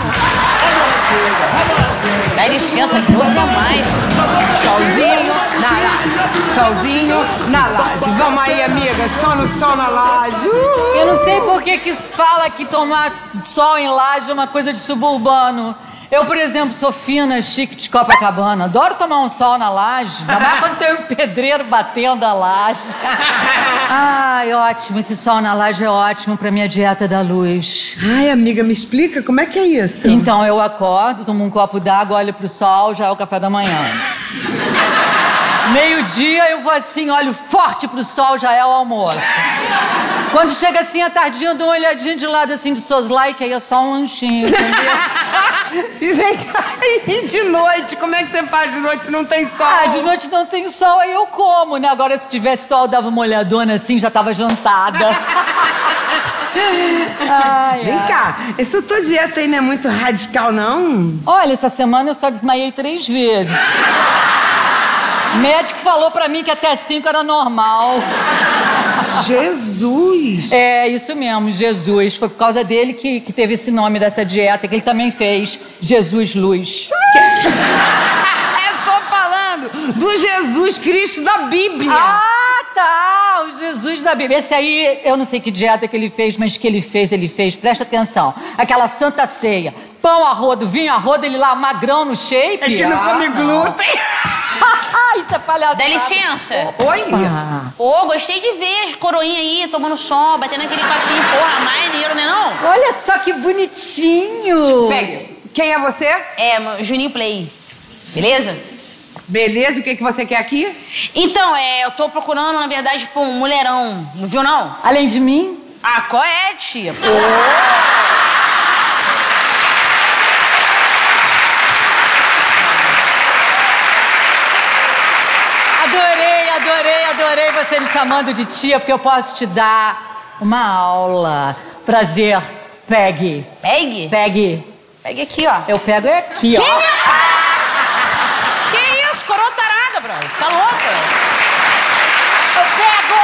Dá licença, que eu sou mais. Solzinho na laje, solzinho na laje. Vamos aí, amiga, só no sol na laje. Uh! Eu não sei por que que se fala que tomar sol em laje é uma coisa de suburbano. Eu, por exemplo, sou fina, chique de Copacabana. Adoro tomar um sol na laje. Ainda mais quando tem um pedreiro batendo a laje. Ai, ótimo. Esse sol na laje é ótimo pra minha dieta da luz. Ai, amiga, me explica como é que é isso? Então, eu acordo, tomo um copo d'água, olho pro sol, já é o café da manhã. Meio-dia, eu vou assim, olho forte pro sol, já é o almoço. Quando chega assim, a tardinha, eu dou uma olhadinha de lado assim de soslaike, que aí é só um lanchinho, entendeu? E vem cá, e de noite? Como é que você faz de noite se não tem sol? Ah, de noite não tem sol, aí eu como, né? Agora, se tivesse sol, eu dava uma olhadona assim, já tava jantada. Ai, vem ai. cá, essa tua dieta aí não é muito radical, não? Olha, essa semana eu só desmaiei três vezes. O médico falou pra mim que até cinco era normal. Jesus! É, isso mesmo, Jesus. Foi por causa dele que, que teve esse nome dessa dieta, que ele também fez. Jesus Luz. Eu tô falando do Jesus Cristo da Bíblia. Ah, tá! O Jesus da Bíblia. Esse aí, eu não sei que dieta que ele fez, mas que ele fez, ele fez. Presta atenção. Aquela santa ceia. Pão a rodo, vinho a rodo, ele lá magrão no shape. É que não ah, come glúten. Isso é palhaçada. Dá licença. Oi? Ô, oh, gostei de ver as coroinhas aí, tomando sol, batendo aquele papinho, porra, maneiro, né não? Olha só que bonitinho. Pega. Quem é você? É, Juninho Play. Beleza? Beleza, o que, que você quer aqui? Então, é, eu tô procurando, na verdade, tipo, um mulherão. Não viu, não? Além de mim? Ah, qual é, tia? Pô. Adorei, adorei, adorei você me chamando de tia, porque eu posso te dar uma aula. Prazer, pegue. Pegue? Pegue. Pegue aqui, ó. Eu pego é aqui, que ó. Isso? Que isso? Coroa tarada, brother. Tá louca? Eu pego!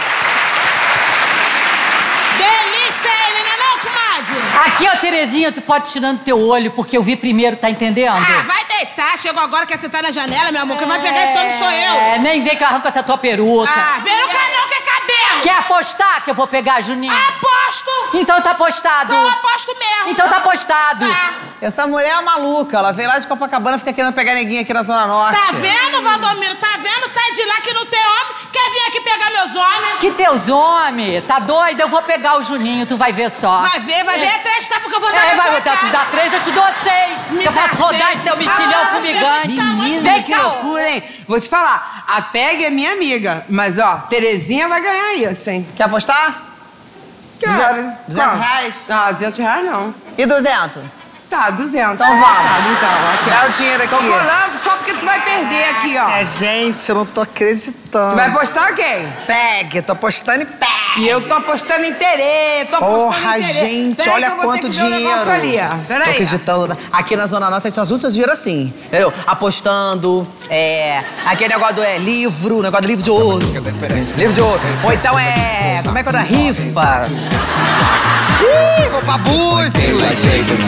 Delícia ele, né não, comadre? Aqui, ó, Terezinha, tu pode ir tirando teu olho, porque eu vi primeiro, tá entendendo? Ah, vai deitar. Chegou agora, quer sentar na janela, meu amor. Quem vai pegar esse homem sou eu. É, nem vem que eu arranco essa tua peruca. Ah, peruca não, que é cabelo. Quer apostar que eu vou pegar, Juninho? Aposto. Então tá apostado. Não aposto mesmo. Então tá apostado. Ah. Essa mulher é maluca. Ela veio lá de Copacabana e fica querendo pegar neguinha aqui na Zona Norte. Tá vendo, Valdomiro? Tá vendo? Sai de lá que não tem homem. Quer vir aqui pegar meus homens? Que teus homens? Tá doido? Eu vou pegar o Juninho, tu vai ver só. Vai ver, vai ver. É três tapas que eu vou dar. É, vai botar, tu dá três, eu te dou seis. Me eu dá faço rodar seis. esse teu mexilhão Ah, fumigante. Menina, Vem que cá. loucura, hein? Vou te falar, a Peg é minha amiga, mas ó, Terezinha vai ganhar isso, hein? Quer apostar? Quero. duzentos reais? Não, duzentos reais não. E duzentos? Tá, duzentos. Então vamos. Tá, então, aqui. Dá o dinheiro aqui. Tô falando só porque tu vai perder aqui, aí, ó. É, gente, eu não tô acreditando. Tu vai postar quem? Pegue, tô postando em pegue. E eu tô apostando em Terê, tô apostando Porra, em Terê. gente, Peraí olha que eu vou quanto ter que ver um dinheiro. negócio ali, ó. Peraí. Tô acreditando. na- Aqui na Zona Norte a gente ajuda dinheiro assim, entendeu? Apostando, é... Aquele negócio do é, livro, negócio do livro de ouro. Livro de ouro. Ou então é... Como é que é o nome? Rifa. Ih, vou pra Búzios.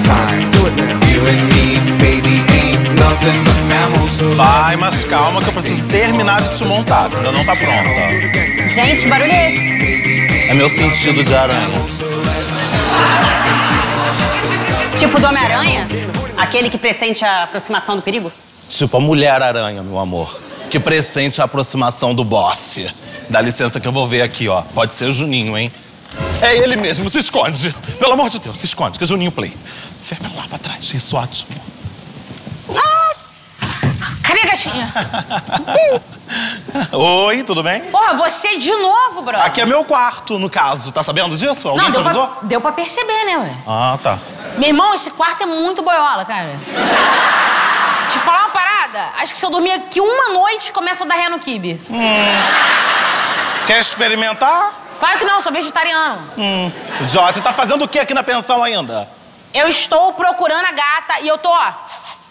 Vai, mas calma que eu preciso terminar de te montar, você ainda não tá pronta. Gente, que barulho é esse? É meu sentido de aranha. Tipo do Homem-Aranha? Aquele que pressente a aproximação do perigo? Tipo a Mulher-Aranha, meu amor. Que pressente a aproximação do bofe. Dá licença que eu vou ver aqui, ó. Pode ser Juninho, hein? É ele mesmo, se esconde. Pelo amor de Deus, se esconde, que é Juninho Play. Vê pra lá pra trás, isso, ótimo. Cadê a gatinha? Oi, tudo bem? Porra, você de novo, brother. Aqui é meu quarto, no caso. Tá sabendo disso? Alguém Não, te deu avisou? pra, deu pra perceber, né, ué? Ah, tá. Meu irmão, esse quarto é muito boiola, cara. Te falar uma parada? Acho que se eu dormir aqui uma noite, começa a dar ré no quibe. Hum. Quer experimentar? Claro que não, sou vegetariano. Hum, idiota. E tá fazendo o que aqui na pensão ainda? Eu estou procurando a gata e eu tô, ó...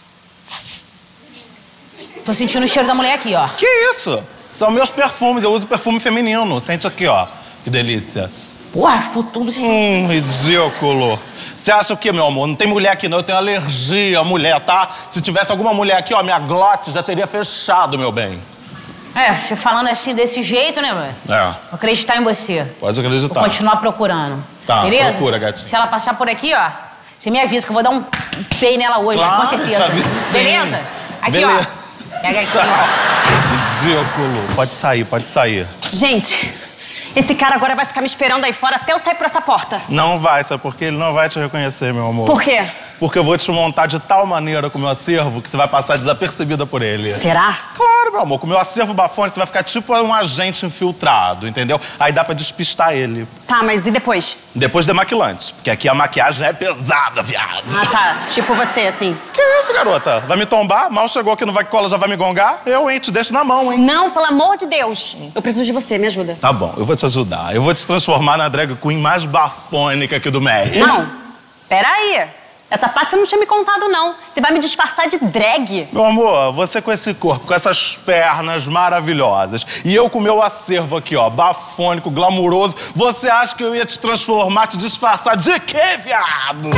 Tô sentindo o cheiro da mulher aqui, ó. Que isso? São meus perfumes, eu uso perfume feminino. Sente aqui, ó. Que delícia. Porra, futudo sim. Hum, ridículo. Você acha o quê, meu amor? Não tem mulher aqui, não. Eu tenho alergia à mulher, tá? Se tivesse alguma mulher aqui, ó, minha glote já teria fechado, meu bem. É, você falando assim desse jeito, né, velho? É, Vou acreditar em você. pode acreditar. Vou continuar procurando. Tá, beleza? procura, gatinho. Se ela passar por aqui, ó, você me avisa que eu vou dar um pei nela hoje, Claro, com certeza. te aviso, sim. Beleza? Aqui, Beleza. ó. Pega aqui, Tchau. ó. Ridículo. Pode sair, pode sair. Gente, esse cara agora vai ficar me esperando aí fora até eu sair por essa porta. Não vai, sabe por quê? Ele não vai te reconhecer, meu amor. Por quê? Porque eu vou te montar de tal maneira com o meu acervo que você vai passar desapercebida por ele. Será? Claro, meu amor. Com o meu acervo bafone, você vai ficar tipo um agente infiltrado, entendeu? Aí dá pra despistar ele. Tá, mas e depois? Depois demaquilante, porque aqui a maquiagem é pesada, viado. Ah, tá. Tipo você, assim. Que isso, garota? Vai me tombar? Mal chegou aqui no Vai Que Cola, já vai me gongar? Eu, hein? Te deixo na mão, hein? Não, pelo amor de Deus. Eu preciso de você, me ajuda. Tá bom, eu vou te ajudar. Eu vou te transformar na drag queen mais bafônica aqui do meio. Não. Peraí. Essa parte você não tinha me contado, não. Você vai me disfarçar de drag. Meu amor, você com esse corpo, com essas pernas maravilhosas, e eu com o meu acervo aqui, ó, bafônico, glamuroso, você acha que eu ia te transformar, te disfarçar de quê, viado?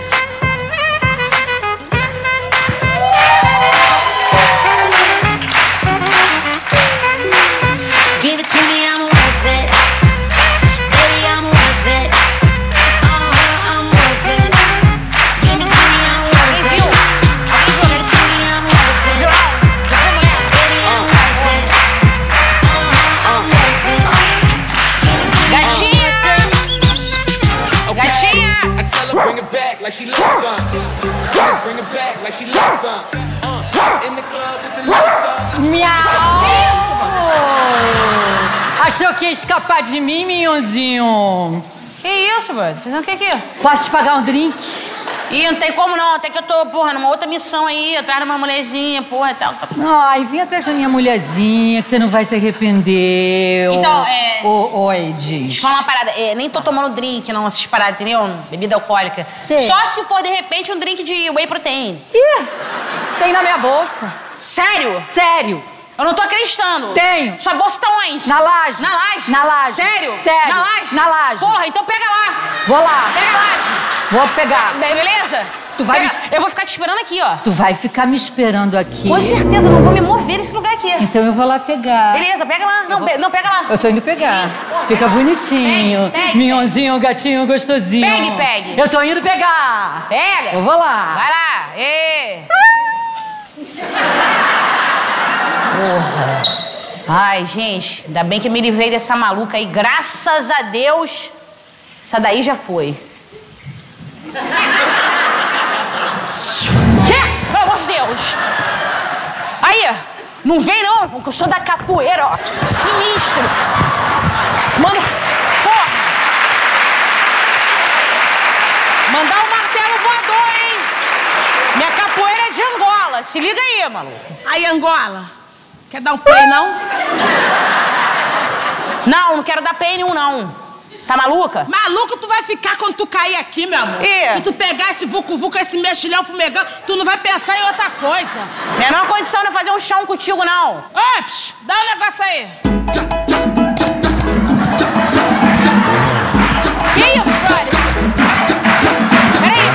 Give it to me, I'm worth it. Baby, I'm worth it. Uh-huh, I'm worth it. Give it to me, I'm worth it. Give it to me, I'm worth it. Baby, I'm worth it. Uh-huh, I'm worth it. Give it to me, I'm worth it. Gatinha! I tell her bring it back like she loves something. Bring it back like she loves something. Uh, in the club with the lights on. Miau! Achou que ia escapar de mim, minhãozinho? Que isso, bro? Tá fazendo o que aqui? Posso te pagar um drink? Ih, não tem como não. Até que eu tô, porra, numa outra missão aí, atrás de uma mulherzinha, porra e tal. Ai, vem atrás da minha mulherzinha, que você não vai se arrepender. Então, é... Ô, oi, Deixa eu diz. falar uma parada. É, nem tô tomando drink, não, essas paradas, entendeu? Bebida alcoólica. Sei. Só se for, de repente, um drink de whey protein. Ih, tem na minha bolsa. Sério? Sério. Eu não tô acreditando. Tenho. Sua bolsa tá onde? Na laje. Na laje? Na laje. Sério? Sério. Na laje? Na laje. Porra, então pega lá. Vou lá. Pega a laje. Vou pegar. Daí, beleza? Tu vai Pega- Eu vou ficar te esperando aqui, ó. Tu vai ficar me esperando aqui. Com certeza, eu não vou me mover desse lugar aqui. Então eu vou lá pegar. Beleza, pega lá. Não, pe- não pega lá. Eu tô indo pegar. Isso, porra. Fica bonitinho. Pegue, pegue, Minhãozinho, gatinho gostosinho. Pegue, pegue. Eu tô indo pegar. Pega. Eu vou lá. Vai lá. Ê. Porra. Ai, gente, ainda bem que eu me livrei dessa maluca aí. Graças a Deus, essa daí já foi. Quê? Pelo amor de Deus. Aí, não vem não, porque eu sou da capoeira, ó. Sinistro. Manda... Porra. Mandar um martelo voador, hein? Minha capoeira é de Angola. Se liga aí, maluco. Aí, Angola, Quer dar um play, não? Não, não quero dar play nenhum, não. Tá maluca? Maluco tu vai ficar quando tu cair aqui, meu amor. E? Se tu pegar esse vucu-vucu, esse mexilhão fumegão, tu não vai pensar em outra coisa. Menor condição de eu fazer um chão contigo, não. Ô, psh, dá um negócio aí. Que isso, brother? Peraí.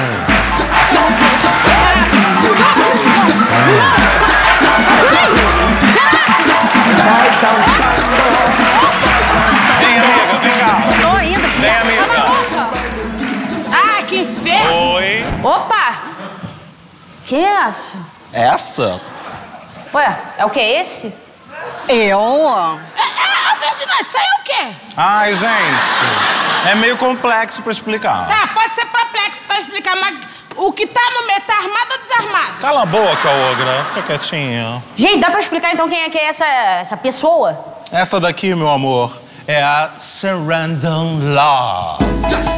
Vem, amiga, vem cá. Tô indo. Vem, amiga. Ai, que inferno. Oi. Opa! Quem é essa? Essa? Ué, é o que? Esse? Eu? É, é, Ferdinand, isso aí é o quê? Ai, gente, é meio complexo pra explicar. Tá, pode ser complexo pra explicar, mas o que tá no meio tá armado ou desarmado? Cala a boca, ogra. Fica quietinha. Gente, dá pra explicar então quem é que é essa, essa pessoa? Essa daqui, meu amor, é a Sarandon Love.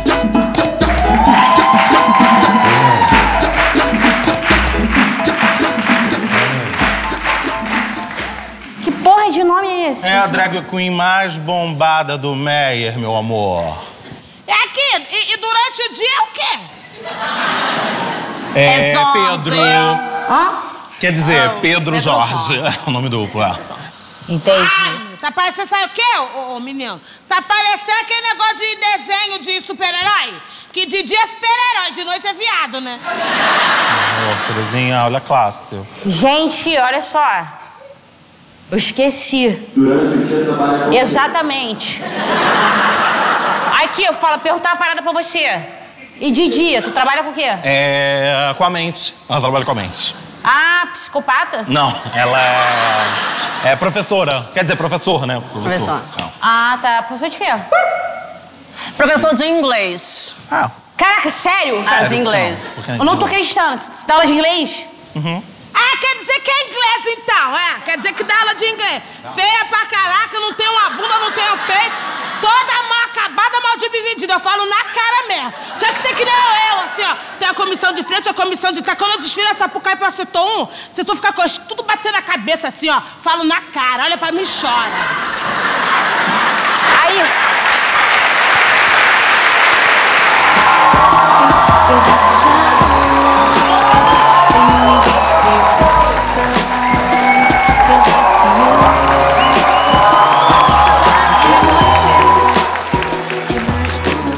Que porra de nome é esse? É a drag queen mais bombada do Meyer, meu amor. É aqui, e, e durante o dia é o quê? É, É Jorge. Pedro. Hã? Quer dizer, Ah, Pedro, Pedro Jorge. É o nome duplo, é. Entendi. Tá parecendo, sabe o quê, ô, ô, menino? Tá parecendo aquele negócio de desenho de super-herói. Que de dia é super-herói, de noite é viado, né? Ô, Terezinha, olha a classe. Gente, olha só. Eu esqueci. Durante o dia trabalha com... Exatamente. Aqui, eu falo, perguntar uma parada pra você. E de dia, tu trabalha com o quê? É. Com a mente. Ela trabalha com a mente. Ah, psicopata? Não, ela é. É professora. Quer dizer, professor, né? Professor. Não. Ah, tá. Professor de quê? Professor de inglês. Ah. Caraca, sério? Ah, de inglês. Por que Eu não tô acreditando. Você dá aula de inglês? Uhum. Ah, quer dizer que é inglês então, é? Quer dizer que dá aula de inglês. Feia pra caraca, não tem uma bunda, não tem um peito. Toda mal acabada, mal dividida. Eu falo na cara mesmo. Tinha que ser que nem eu, assim, ó. Tem a comissão de frente, a comissão de trás. Quando eu desfilo essa pucaí pra setor um, se tu ficar com isso tudo batendo na cabeça, assim, ó. Falo na cara, olha pra mim e chora. Aí... Eu disse já, tem que se falta. Eu disse eu, demais toma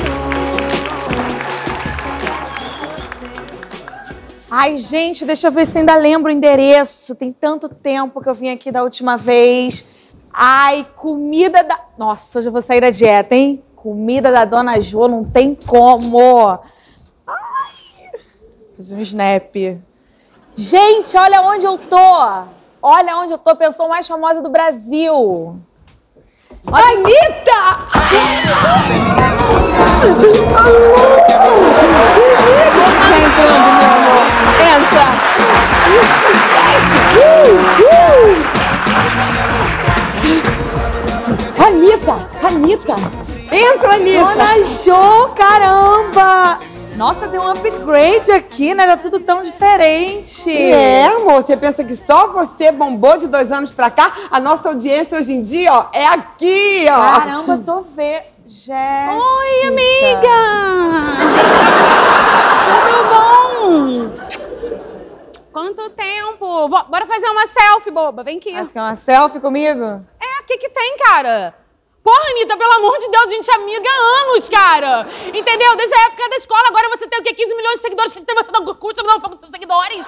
Ai, gente, deixa eu ver se ainda lembro o endereço. Tem tanto tempo que eu vim aqui da última vez. Ai, comida da... Nossa, hoje eu vou sair da dieta, hein? Comida da Dona Jo, não tem como. Ai, fiz um snap. Gente, olha onde eu tô. Olha onde eu tô, pensão mais famosa do Brasil. Anitta! Tá entrando, meu amor. Entra. Uh, uh. Anitta, Anitta. Entra, Anitta. Dona Jo, caramba. Nossa, deu um upgrade aqui, né? Tá tudo tão diferente. É, amor, você pensa que só você bombou de dois anos pra cá? A nossa audiência hoje em dia, ó, é aqui, ó. Caramba, tô vendo. Jéssica. Oi, amiga! Tudo bom? Quanto tempo? Bo- Bora fazer uma selfie, boba. Vem aqui. Acho que é uma selfie comigo? É, o que que tem, cara? Porra, Anitta, pelo amor de Deus, a gente é amiga há anos, cara. Entendeu? Desde a época da escola, agora você tem o quê? quinze milhões de seguidores. O que tem você no curso? Não, pouco seus seguidores.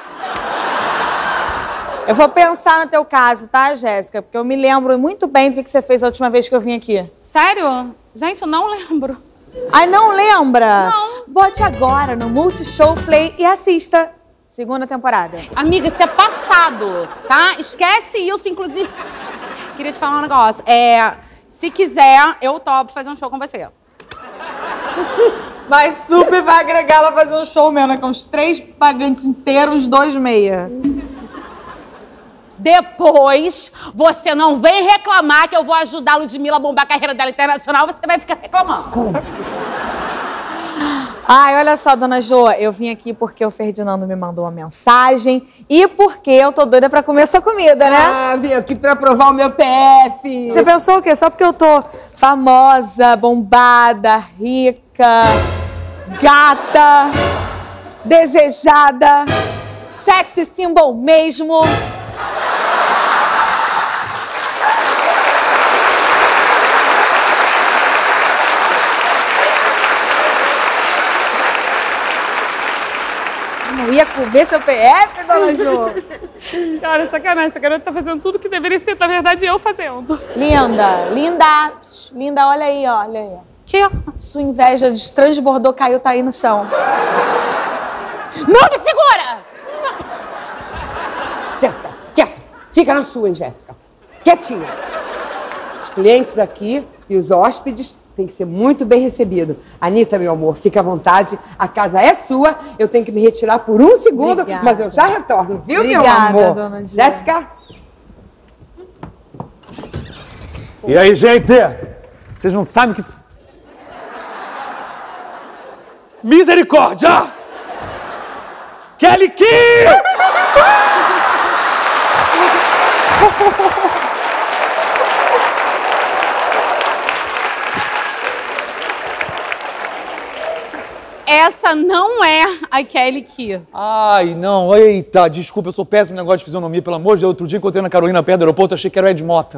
Eu vou pensar no teu caso, tá, Jéssica? Porque eu me lembro muito bem do que você fez a última vez que eu vim aqui. Sério? Gente, eu não lembro. Ai, não lembra? Não. Bote agora no Multishow Play e assista. Segunda temporada. Amiga, isso é passado, tá? Esquece isso, inclusive. Queria te falar um negócio. É, se quiser, eu topo fazer um show com você. Mas super vai agregar ela a fazer um show mesmo, né? Com uns três pagantes inteiros, uns dois meia. Depois, você não vem reclamar que eu vou ajudar a Ludmilla a bombar a carreira dela internacional, você vai ficar reclamando. Ai, olha só, dona Jo, eu vim aqui porque o Ferdinando me mandou uma mensagem e porque eu tô doida pra comer sua comida, né? Ah, vim aqui pra provar o meu P F. Você pensou o quê? Só porque eu tô famosa, bombada, rica, gata, desejada, sexy symbol mesmo. Não ia comer seu P F, dona Jo? Cara, sacanagem. Essa garota tá fazendo tudo que deveria ser, na verdade, eu fazendo. Linda, linda, psh, linda, olha aí, ó, olha aí. Que? Sua inveja transbordou, caiu, tá aí no chão. Não me segura! Jéssica, quieta. Fica na sua, hein, Jéssica. Quietinha. Os clientes aqui e os hóspedes têm que ser muito bem recebidos. Anitta, meu amor, fica à vontade. A casa é sua. Eu tenho que me retirar por um segundo, Obrigada. mas eu já retorno, viu, Obrigada, meu amor? dona Gê. Jéssica? E aí, gente? Vocês não sabem o que... Misericórdia! Kelly Key! Essa não é a Kelly Key. Ai, não. Eita, desculpa, eu sou péssimo no negócio de fisionomia, pelo amor de Deus. Outro dia encontrei na Carolina perto do aeroporto, achei que era o Ed Mota.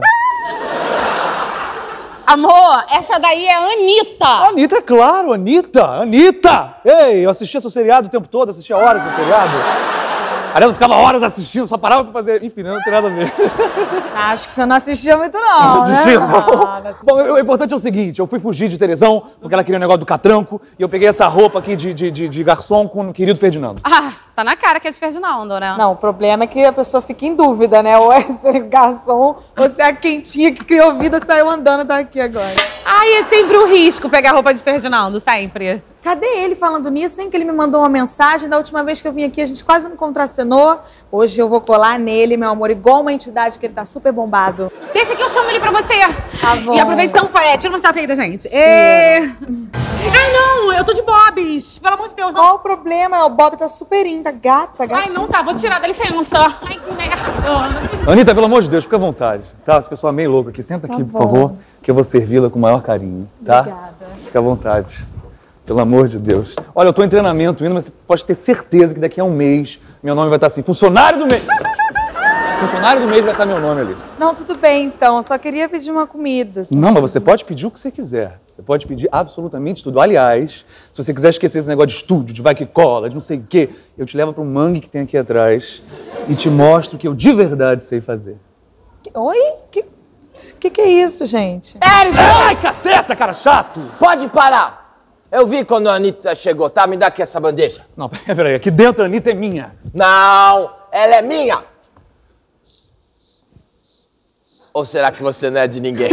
Amor, essa daí é a Anitta. Anitta, é claro, Anitta, Anitta! Ei, eu assistia seu seriado o tempo todo, assistia horas seu seriado. Aliás, eu ficava horas assistindo, só parava pra fazer... Enfim, não tem nada a ver. Acho que você não assistia muito, não, Não assistia, né? não. Não, não assistia. Bom, o importante é o seguinte, eu fui fugir de Teresão, porque ela queria o negócio do catranco, e eu peguei essa roupa aqui de, de, de, de garçom com o querido Ferdinando. Ah, tá na cara que é de Ferdinando, né? Não, o problema é que a pessoa fica em dúvida, né? Ou é ser garçom, ou se é a quentinha que criou vida saiu andando daqui agora. Ai, é sempre um risco pegar roupa de Ferdinando, sempre. Cadê ele falando nisso, hein? Que ele me mandou uma mensagem. Da última vez que eu vim aqui, a gente quase não contracenou. Hoje eu vou colar nele, meu amor, igual uma entidade, porque ele tá super bombado. Deixa que eu chamo ele pra você. Tá bom. E aproveita então, Faé, tira uma selfie aí da gente. Tira. É... Ai, não, eu tô de bobs. Pelo amor de Deus, não. Qual o problema? O Bob tá super inda, gata, gatíssima. Ai, não tá, vou tirar, dá licença. Ai, que merda. Anitta, pelo amor de Deus, fica à vontade, tá? Essa pessoa é meio louca aqui. Senta Tá aqui, por bom. favor, que eu vou servi-la com o maior carinho, tá? Obrigada. Fica à vontade. Pelo amor de Deus. Olha, eu tô em treinamento indo, mas você pode ter certeza que daqui a um mês meu nome vai estar assim, funcionário do mês. Funcionário do mês vai estar meu nome ali. Não, tudo bem, então. Eu só queria pedir uma comida. assim. Não, mas você pode pedir o que você quiser. Você pode pedir absolutamente tudo. Aliás, se você quiser esquecer esse negócio de estúdio, de vai que cola, de não sei o quê, eu te levo para um mangue que tem aqui atrás e te mostro o que eu de verdade sei fazer. Oi? Que que, que é isso, gente? Ai, caceta, cara chato! Pode parar! Eu vi quando a Anitta chegou, tá? Me dá aqui essa bandeja. Não, peraí, aqui dentro a Anitta é minha. Não, ela é minha! Ou será que você não é de ninguém?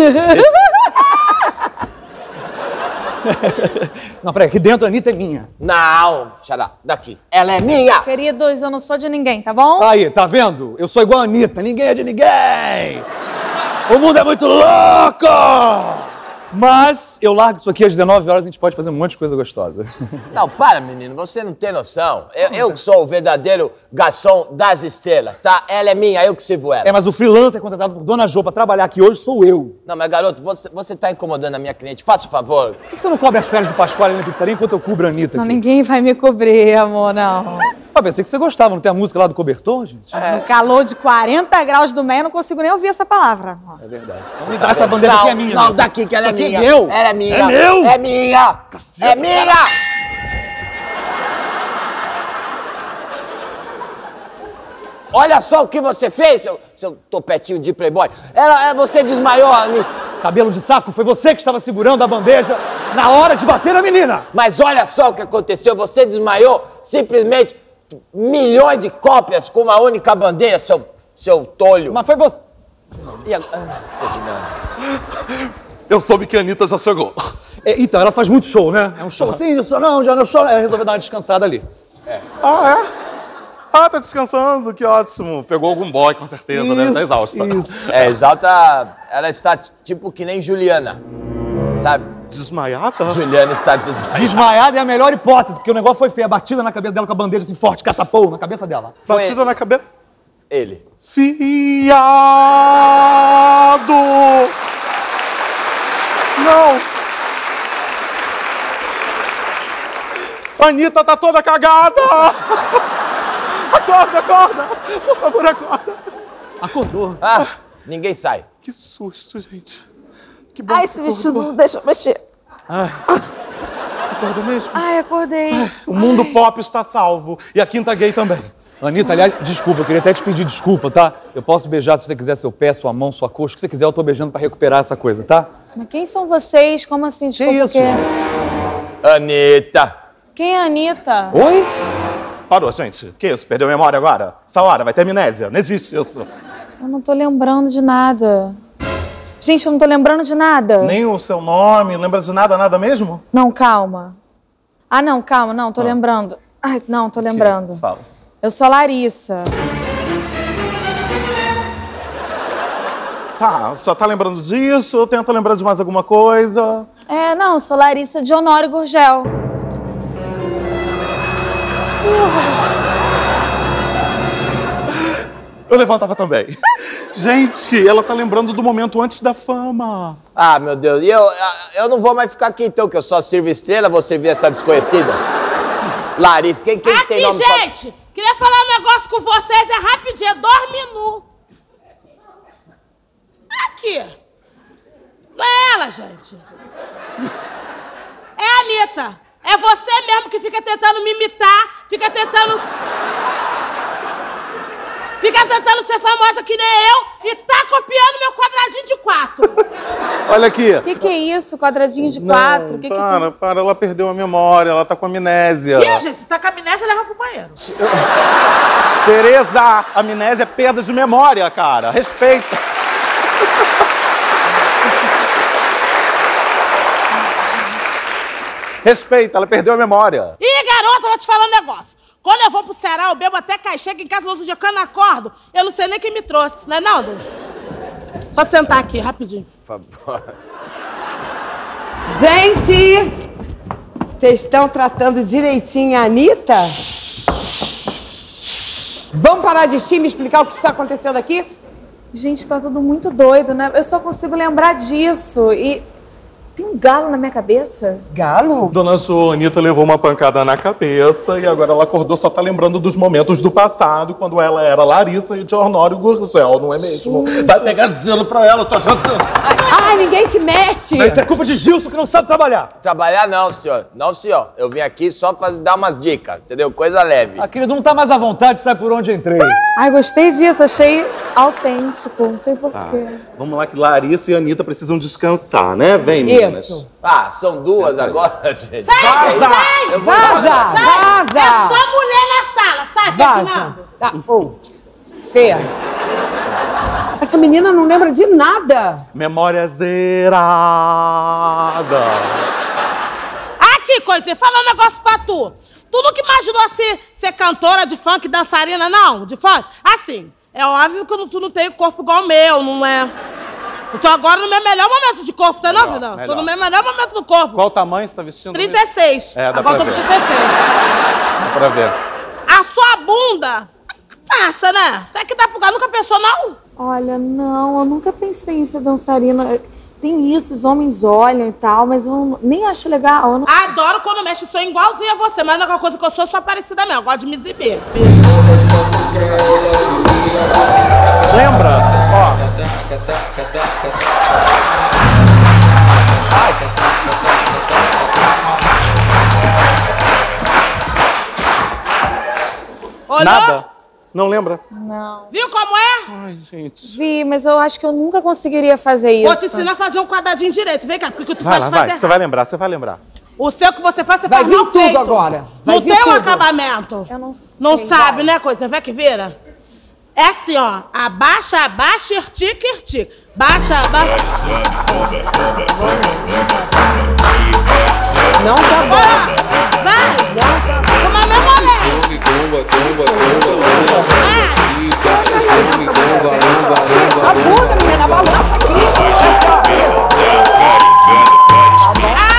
Não, peraí, aqui dentro a Anitta é minha. Não, xará, daqui. Ela é minha! Queridos, eu não sou de ninguém, tá bom? Aí, tá vendo? Eu sou igual a Anitta, ninguém é de ninguém! O mundo é muito louco! Mas eu largo isso aqui às dezenove horas, a gente pode fazer um monte de coisa gostosa. Não, para, menino, você não tem noção. Eu, eu que sou o verdadeiro garçom das estrelas, tá? Ela é minha, eu que sirvo ela. É, mas o freelancer contratado por Dona Jo pra trabalhar aqui hoje sou eu. Não, mas garoto, você, você tá incomodando a minha cliente, faça o favor. Por que você não cobre as férias do Pascoal ali na pizzaria enquanto eu cubro a Anitta Não, aqui? ninguém vai me cobrir, amor, não. Ah, pensei que você gostava, não tem a música lá do cobertor, gente? No calor de quarenta graus do meio, eu não consigo nem ouvir essa palavra. É verdade. Então me dá essa bandeja não, aqui, é minha. Não, daqui que ela é Isso aqui minha. é meu? Ela é minha. É meu? É minha. Caceta. É minha. Olha só o que você fez, seu, seu topetinho de playboy. Ela, ela, você desmaiou, Anitta. Cabelo de saco, foi você que estava segurando a bandeja na hora de bater na menina. Mas olha só o que aconteceu, você desmaiou simplesmente milhões de cópias com uma única bandeja, seu, seu tolho. Mas foi você. E a... ah, Eu soube que a Anitta já chegou. É, então, ela faz muito show, né? É um show sim, eu sou não, já não show. Ela resolveu dar uma descansada ali. É. Ah, é? Ah, tá descansando, que ótimo. Pegou algum boy, com certeza, Isso, deve estar exausta. Isso. É, exalta, ela está tipo que nem Juliana, sabe? Desmaiada? Juliana está desmaiada. Desmaiada é a melhor hipótese, porque o negócio foi feio. A batida na cabeça dela com a bandeja assim forte, catapou na cabeça dela. Batida na cabeça? Ele. Fiado! Não! A Anitta tá toda cagada! Acorda, acorda! Por favor, acorda! Acordou. Ah, ninguém sai. Que susto, gente. Que bom Ai, que esse acordou. vestido não deixa eu mexer. Ai. Acordou mesmo? Ai, acordei. Ai, o mundo pop está salvo. E a quinta gay também. Anitta, aliás, desculpa, eu queria até te pedir desculpa, tá? Eu posso beijar se você quiser seu pé, sua mão, sua coxa, o que você quiser, eu tô beijando pra recuperar essa coisa, tá? Mas quem são vocês? Como assim? Desculpa, isso? porque- Anitta. Quem é a Anitta? Oi? Parou, gente. Que isso? Perdeu a memória agora? Essa hora, vai ter amnésia. Não existe isso. Eu não tô lembrando de nada. Gente, eu não tô lembrando de nada. Nem o seu nome, lembra de nada, nada mesmo? Não, calma. Ah, não, calma, não, tô lembrando. Ai, não, tô lembrando. Fala. Eu sou a Larissa. Tá, só tá lembrando disso ou tenta lembrar de mais alguma coisa? É, não, eu sou Larissa de Honório Gurgel. Eu levantava também. Gente, ela tá lembrando do momento antes da fama. Ah, meu Deus. E eu, eu não vou mais ficar aqui, então, que eu só sirvo estrela, vou servir essa desconhecida. Larissa, quem, quem Aqui, tem nome... gente, queria falar um negócio com vocês, é rapidinho, é dorme nu. Aqui. Não é ela, gente. É a Anitta. É você mesmo que fica tentando me imitar, fica tentando... Fica tentando ser famosa que nem eu e tá copiando meu quadradinho de quatro. Olha aqui. O que, que é isso? Quadradinho de quatro? Que que para, para, ela perdeu a memória, ela tá com amnésia. Ih, gente, se tá com amnésia, leva pro banheiro. Tereza, amnésia é perda de memória, cara. Respeita. Respeita, ela perdeu a memória. Ih, garota, vou te falar um negócio. Quando eu vou pro Ceará, eu bebo até cair. Chego em casa no outro dia, quando eu acordo, eu não sei nem quem me trouxe. Não é não, Dulce? Só sentar aqui, rapidinho. Por favor. Gente, vocês estão tratando direitinho a Anitta? Vamos parar de xingar e me explicar o que está acontecendo aqui? Gente, tá tudo muito doido, né? Eu só consigo lembrar disso e... Tem um galo na minha cabeça? Galo? Dona Jo, Anitta levou uma pancada na cabeça e agora ela acordou, só tá lembrando dos momentos do passado, quando ela era Larissa e de Honório Gurgel, não é mesmo? Gente. Vai pegar gelo pra ela, sua chance. Ai, ninguém se mexe! Mas isso é culpa de Gilson, que não sabe trabalhar. Trabalhar não, senhor. Não, senhor. Eu vim aqui só pra dar umas dicas, entendeu? Coisa leve. Ah, querido, não tá mais à vontade, sabe por onde entrei. Ai, gostei disso, achei autêntico, não sei porquê. Tá. Vamos lá que Larissa e Anitta precisam descansar, né? Vem, meninas. Isso. Ah, são duas agora, gente. Sai, Vaza! sai! Eu vou Vaza! embora. Sai! Vaza! É só mulher na sala, sai, Vaza! Ferdinando. Tá, ô, Fê. Essa menina não lembra de nada. Memória zerada. Aqui, coisinha, fala um negócio pra tu. Tu nunca imaginou ser, ser cantora de funk, dançarina, não? De funk? Assim, é óbvio que tu não tem corpo igual o meu, não é? Eu tô agora no meu melhor momento de corpo, tá não, Melhor, Vidão? Tô melhor. no meu melhor momento do corpo. Qual tamanho você tá vestindo? trinta e seis. É, dá agora pra tô com ver. trinta e seis. Dá pra ver. A sua bunda passa, né? Até que dá pro lugar, nunca pensou, não? Olha, não, eu nunca pensei em ser dançarina. Tem isso, os homens olham e tal, mas eu nem acho legal. Eu não... Adoro quando mexe, sou igualzinha a você, mas não é uma coisa que eu sou, sou parecida mesmo. Eu gosto de me exibir. Lembra? Ó. Olhou? Nada? Não lembra? Não. Viu como é? Ai, gente. Vi, mas eu acho que eu nunca conseguiria fazer Vou isso. te ensinar a fazer um quadradinho direito. Vem cá, o que tu Vai faz lá, fazer vai. Você vai lembrar, você vai lembrar. O seu que você faz, você Vai faz vir mal tudo feito. agora. Vai Não vir tem um tudo. acabamento. Eu não sei. Não sabe, vai. né, coisa? Vê que vira. É assim, ó. Abaixa, abaixa, irtica, irtica. Baixa, abaixa. Não tá bom. Vai. Não tá bom. Como a minha mulher. A bunda, menina, balança aqui. Ah,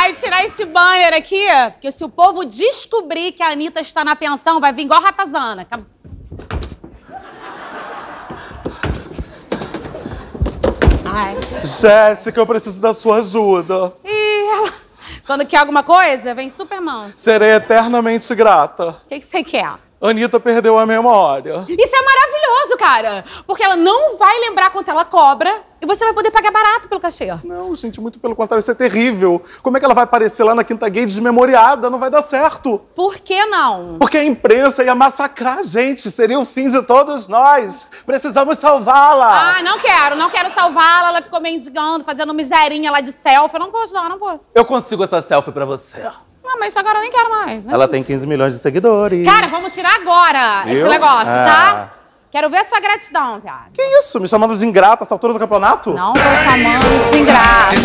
Vai tirar esse banner aqui, porque se o povo descobrir que a Anitta está na pensão, vai vir igual ratazana. Ai. Jéssica, eu preciso da sua ajuda. Ih, ela... Quando quer alguma coisa, vem super manso. Serei eternamente grata. O que que você quer? Anitta perdeu a memória. Isso é maravilhoso, cara. Porque ela não vai lembrar quanto ela cobra e você vai poder pagar barato pelo cachê. Não, gente, muito pelo contrário, isso é terrível. Como é que ela vai aparecer lá na Quinta Gay desmemoriada? Não vai dar certo. Por que não? Porque a imprensa ia massacrar a gente. Seria o fim de todos nós. Precisamos salvá-la. Ah, não quero. Não quero salvá-la. Ela ficou mendigando, fazendo miserinha lá de selfie. Eu não vou ajudar, não vou. Eu consigo essa selfie pra você. Não, mas isso agora eu nem quero mais, né? Ela tem quinze milhões de seguidores. Cara, vamos tirar agora Viu? esse negócio, É. tá? Quero ver a sua gratidão, viado. Que isso? Me chamando de ingrata essa altura do campeonato? Não tô chamando de ingrata.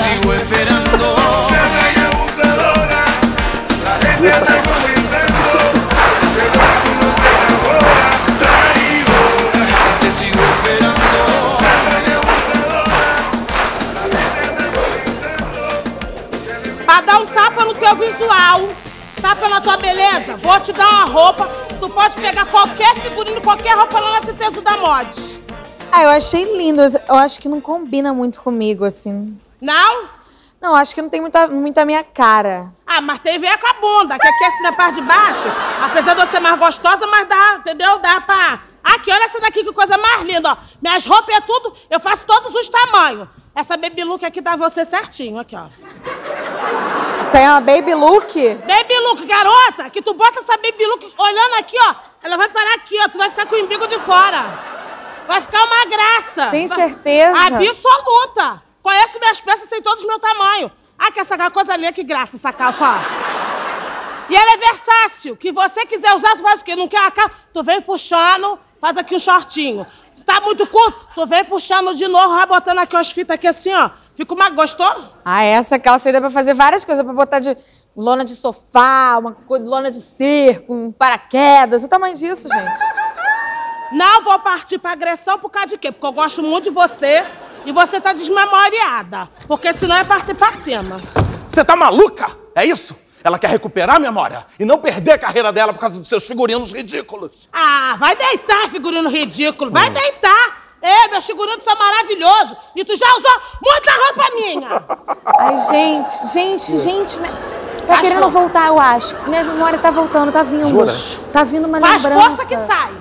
Pra dar um tapa no teu visual, tapa na tua beleza, vou te dar uma roupa, tu pode pegar qualquer figurino, qualquer roupa lá na Tetezo da Mod. Ah, eu achei lindo. Eu acho que não combina muito comigo, assim. Não? Não, acho que não tem muita, muita minha cara. Ah, mas tem a ver com a bunda, que aqui assim na parte de baixo, apesar de eu ser mais gostosa, mas dá, entendeu? Dá pra... Aqui, olha essa daqui, que coisa mais linda, ó. Minhas roupas é tudo, eu faço todos os tamanhos. Essa baby look aqui dá você certinho, aqui, ó. Isso aí é uma baby look? Baby look, garota, que tu bota essa baby look olhando aqui, ó. Ela vai parar aqui, ó. Tu vai ficar com o umbigo de fora. Vai ficar uma graça. Tem certeza? Absoluta. Conhece minhas peças, sei todos os meus tamanhos. Ah, que essa coisa ali, que graça essa calça, ó. E ela é versátil. Que você quiser usar, tu faz o quê? Não quer a calça? Tu vem puxando, faz aqui um shortinho. Tá muito curto? Tu vem puxando de novo, vai botando aqui as fitas aqui assim, ó. Fica uma... Gostou? Ah, essa calça aí dá pra fazer várias coisas. Dá pra botar de lona de sofá, uma coisa de lona de cerco, um paraquedas. O tamanho disso, gente. Não vou partir pra agressão por causa de quê? Porque eu gosto muito de você e você tá desmemoriada. Porque senão é partir pra cima. Você tá maluca? É isso? Ela quer recuperar a memória e não perder a carreira dela por causa dos seus figurinos ridículos. Ah, vai deitar, figurino ridículo. Vai hum. deitar. É, meus figurinos são maravilhosos. E tu já usou muita roupa minha. Ai, gente, gente, gente... Tá Faz querendo força. voltar, eu acho. Minha memória tá voltando, tá vindo. Jura? Tá vindo uma Faz lembrança. Faz força que sai.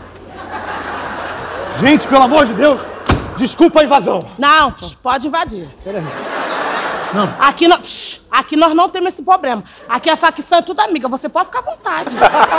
Gente, pelo amor de Deus, desculpa a invasão. Não, pode invadir. Peraí. Não. Aqui, não, aqui nós não temos esse problema. Aqui a facção é tudo amiga, você pode ficar à vontade.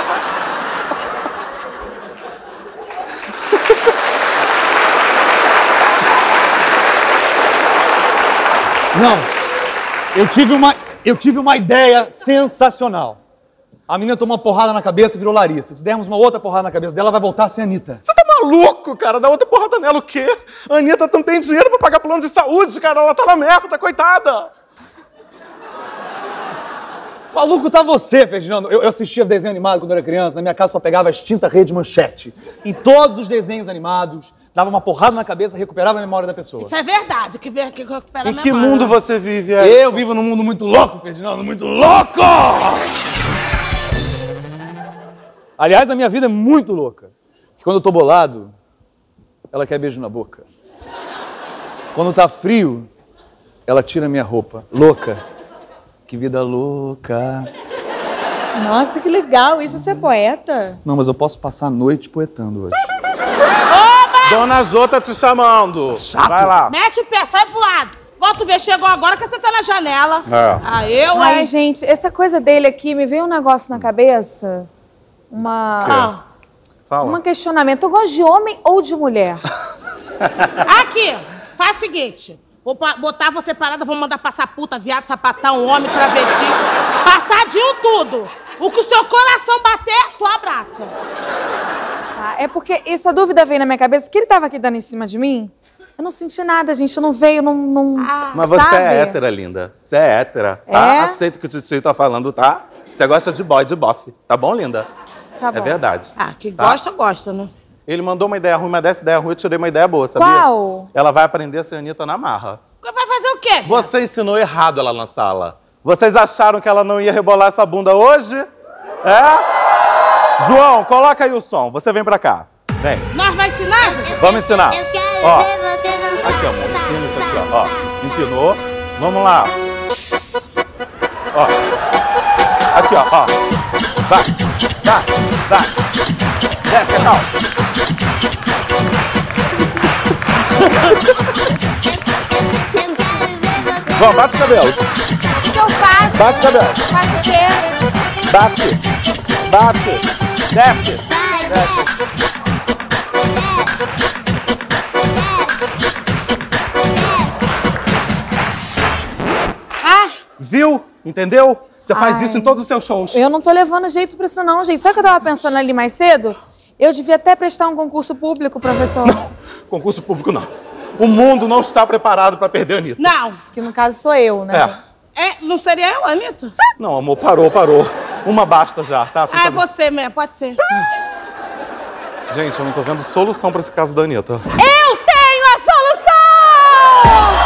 Não, eu tive uma, eu tive uma ideia sensacional. A menina tomou uma porrada na cabeça e virou Larissa. Se dermos uma outra porrada na cabeça dela, ela vai voltar a ser Anitta. Você tá maluco, cara? Dá outra porrada nela o quê? A Anitta não tem dinheiro pra pagar plano de saúde, cara. Ela tá na merda, coitada. Maluco tá você, Ferdinando. Eu, eu assistia desenho animado quando eu era criança. Na minha casa só pegava as tintas Rede Manchete. Em todos os desenhos animados, dava uma porrada na cabeça e recuperava a memória da pessoa. Isso é verdade, que, que recupera a memória. Em que mundo você vive, Edson? Eu vivo num mundo muito louco, Ferdinando. Muito louco! Aliás, a minha vida é muito louca. Que quando eu tô bolado, ela quer beijo na boca. Quando tá frio, ela tira minha roupa. Louca. Que vida louca. Nossa, que legal. Isso é ser poeta. Não, mas eu posso passar a noite poetando hoje. Oba! Dona Jô tá te chamando. Chato. Vai lá. Mete o pé, sai voado. Volta ver, chegou agora que você tá na janela. É. Ah, eu, Ai, hein? gente, essa coisa dele aqui, me veio um negócio na cabeça. Uma... Ah. Fala. Um questionamento. Eu gosto de homem ou de mulher? Aqui, faz o seguinte. Vou botar você parada, vou mandar passar puta, viado, sapatão, homem, travesti. Passadinho tudo. O que o seu coração bater, tu abraça. Tá, é porque essa dúvida veio na minha cabeça, que ele tava aqui dando em cima de mim. Eu não senti nada, gente. Não veio, não... não ah, Mas você sabe? é hétera, linda. Você é hétera, tá? É? Aceita o que o tio tá falando, tá? Você gosta de boy, de bofe. Tá bom, linda? Tá bom. É verdade. Ah, que tá? gosta, gosta, né? Ele mandou uma ideia ruim, mas dessa ideia ruim eu tirei uma ideia boa, sabia? Qual? Ela vai aprender a ser Anitta na marra. Vai fazer o quê? Você ensinou errado ela na sala. Vocês acharam que ela não ia rebolar essa bunda hoje? É? João, coloca aí o som. Você vem pra cá. Vem. Nós vai ensinar? Vamos ensinar. Ó. Aqui, amor. Empina isso aqui, ó. Ó. Empinou. Vamos lá. Ó. Aqui, ó. Ó. Vai. Vai. Vai. Desce, calma. Vamos, bate o cabelo. O que eu faço? Bate o cabelo. Faço o quê? Bate. Bate. Desce. Desce. Ah! Viu? Entendeu? Você faz Ai. isso em todos os seus shows. Eu não tô levando jeito pra isso não, gente. Sabe o que eu tava pensando ali mais cedo? Eu devia até prestar um concurso público, professor. Não, concurso público não. O mundo não está preparado pra perder a Anitta. Não. Que no caso sou eu, né? É. É, não seria eu, Anitta? Não, amor, parou, parou. Uma basta já, tá? Você Ah, é sabe- você mesmo, pode ser. Gente, eu não tô vendo solução pra esse caso da Anitta. Eu tenho a solução!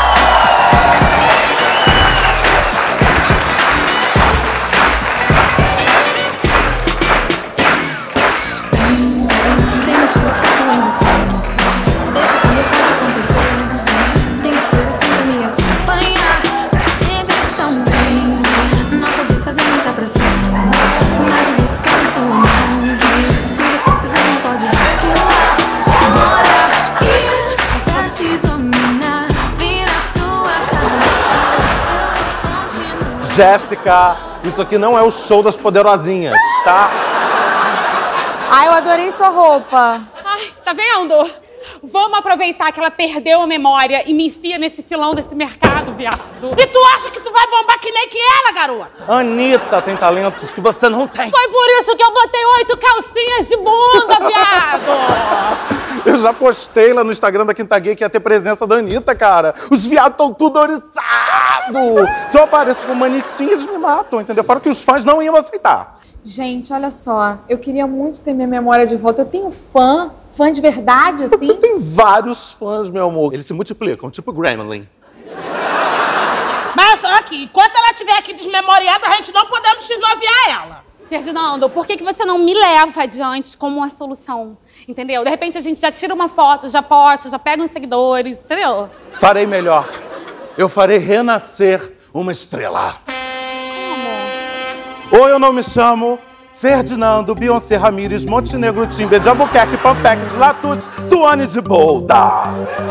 Jéssica, isso aqui não é o show das poderosinhas, tá? Ai, eu adorei sua roupa. Ai, tá vendo? Vamos aproveitar que ela perdeu a memória e me enfia nesse filão desse mercado, viado. E tu acha que tu vai bombar que nem que ela, garota? Anitta tem talentos que você não tem. Foi por isso que eu botei oito calcinhas de bunda, viado! Eu já postei lá no Instagram da Quinta Gay que ia ter presença da Anitta, cara. Os viados estão tudo oriçados. Se eu apareço com manequim, eles me matam, entendeu? Fora que os fãs não iam aceitar. Gente, olha só. Eu queria muito ter minha memória de volta. Eu tenho fã, fã de verdade, assim. Você tem vários fãs, meu amor. Eles se multiplicam, tipo Gremlin. Mas aqui, enquanto ela estiver aqui desmemoriada, a gente não podemos desnoviar ela. Ferdinando, por que, que você não me leva adiante como uma solução? Entendeu? De repente a gente já tira uma foto, já posta, já pega uns seguidores, entendeu? Farei melhor. Eu farei renascer uma estrela. Ou eu não me chamo Ferdinando, Beyoncé, Ramírez, Montenegro, Timber, de Albuquerque, Pampec, de Latute, Tuane de Bolda.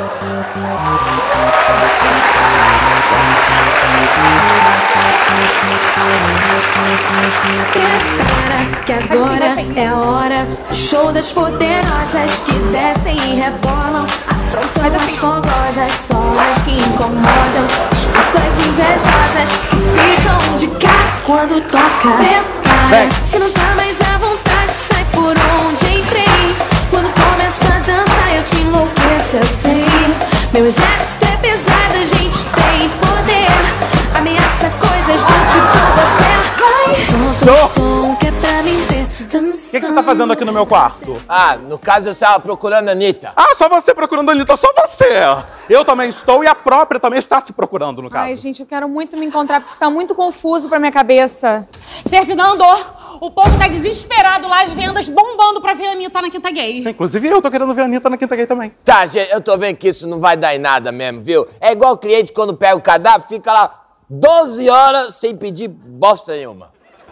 Prepara que agora é a hora do show das poderosas que descem e rebolam, afrontam as fogosas, só as que incomodam, as pessoas invejosas que ficam de cara quando toca. Prepara, se não tá mais à vontade, sai por onde entrei. Quando começa a dançar eu te enlouqueço, eu sei. Meu exército é pesado, a gente tem poder, ameaça coisas do tipo você. Vai, solta o som que é pra mim ver dançando. O que, que você tá fazendo aqui no meu quarto? Ah, no caso eu estava procurando a Anitta. Ah, só você procurando a Anitta, só você. Eu também estou e a própria também está se procurando, no caso. Ai, gente, eu quero muito me encontrar, porque isso tá muito confuso pra minha cabeça. Ferdinando, o povo tá desesperado lá, as vendas bombando pra ver a Anitta na Quinta Gay. Inclusive eu tô querendo ver a Anitta na Quinta Gay também. Tá, gente, eu tô vendo que isso não vai dar em nada mesmo, viu? É igual o cliente quando pega o cardápio, fica lá doze horas sem pedir bosta nenhuma.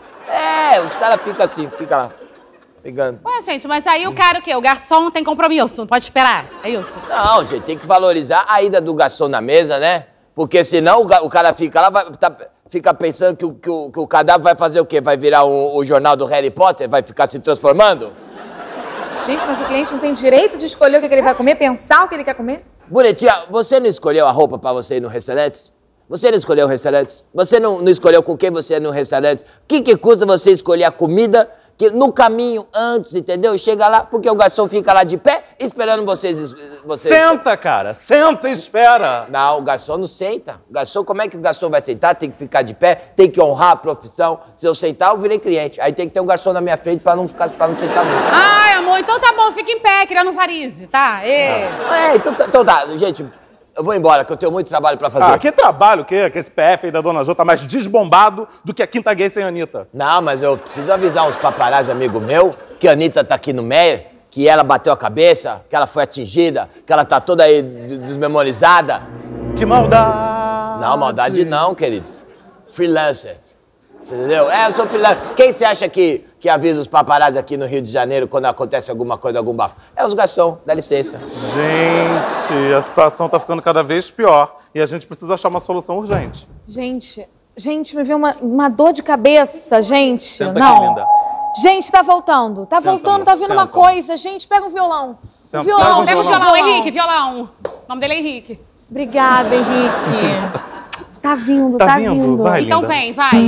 É, os caras ficam assim, fica lá, pegando. Ué, gente, mas aí o cara o quê? O garçom tem compromisso, não pode esperar, é isso? Não, gente, tem que valorizar a ida do garçom na mesa, né? Porque senão o, ga- o cara fica lá, vai, tá- fica pensando que o, que, o, que o cadáver vai fazer o quê? Vai virar o, o jornal do Harry Potter? Vai ficar se transformando? Gente, mas o cliente não tem direito de escolher o que, que ele vai comer, pensar o que ele quer comer? Bonitinha, você não escolheu a roupa pra você ir no restaurante? Você não escolheu o restaurante? Você não, não escolheu com quem você ia no restaurante? O que, que custa você escolher a comida que no caminho, antes, entendeu? Chega lá, porque o garçom fica lá de pé esperando vocês... vocês... Senta, cara, senta e espera. Não, o garçom não senta. O garçom, como é que o garçom vai sentar? Tem que ficar de pé, tem que honrar a profissão. Se eu sentar, eu virei cliente. Aí tem que ter um garçom na minha frente pra não, ficar, pra não sentar muito. Ai, amor, então tá bom, fica em pé, criando um varize, tá? Ê. É, então, tá- então tá, gente, Eu vou embora, que eu tenho muito trabalho pra fazer. Ah, que trabalho o quê? Que esse P F aí da Dona Jo tá mais desbombado do que a Quinta Gay sem a Anitta. Não, mas eu preciso avisar uns paparazzi amigo meu que a Anitta tá aqui no meio, que ela bateu a cabeça, que ela foi atingida, que ela tá toda aí desmemorizada. Que maldade! Não, maldade não, querido. Freelancer. Você entendeu? É, eu sou freelancer. Quem você acha que, que avisa os paparazzi aqui no Rio de Janeiro quando acontece alguma coisa, algum bafo? É os garçons, dá licença. Gente, a situação tá ficando cada vez pior e a gente precisa achar uma solução urgente. Gente, gente, me veio uma, uma dor de cabeça, gente. Senta Não. aqui, linda. Gente, tá voltando. Tá Senta, voltando, amor, tá vindo senta. uma coisa. Gente, pega um violão. Senta. Violão, Traz um pega um violão. violão. Henrique, violão. O nome dele é Henrique. Obrigada, Henrique. Tá vindo, tá, Tá vindo? Vai, Então linda. vem, vai.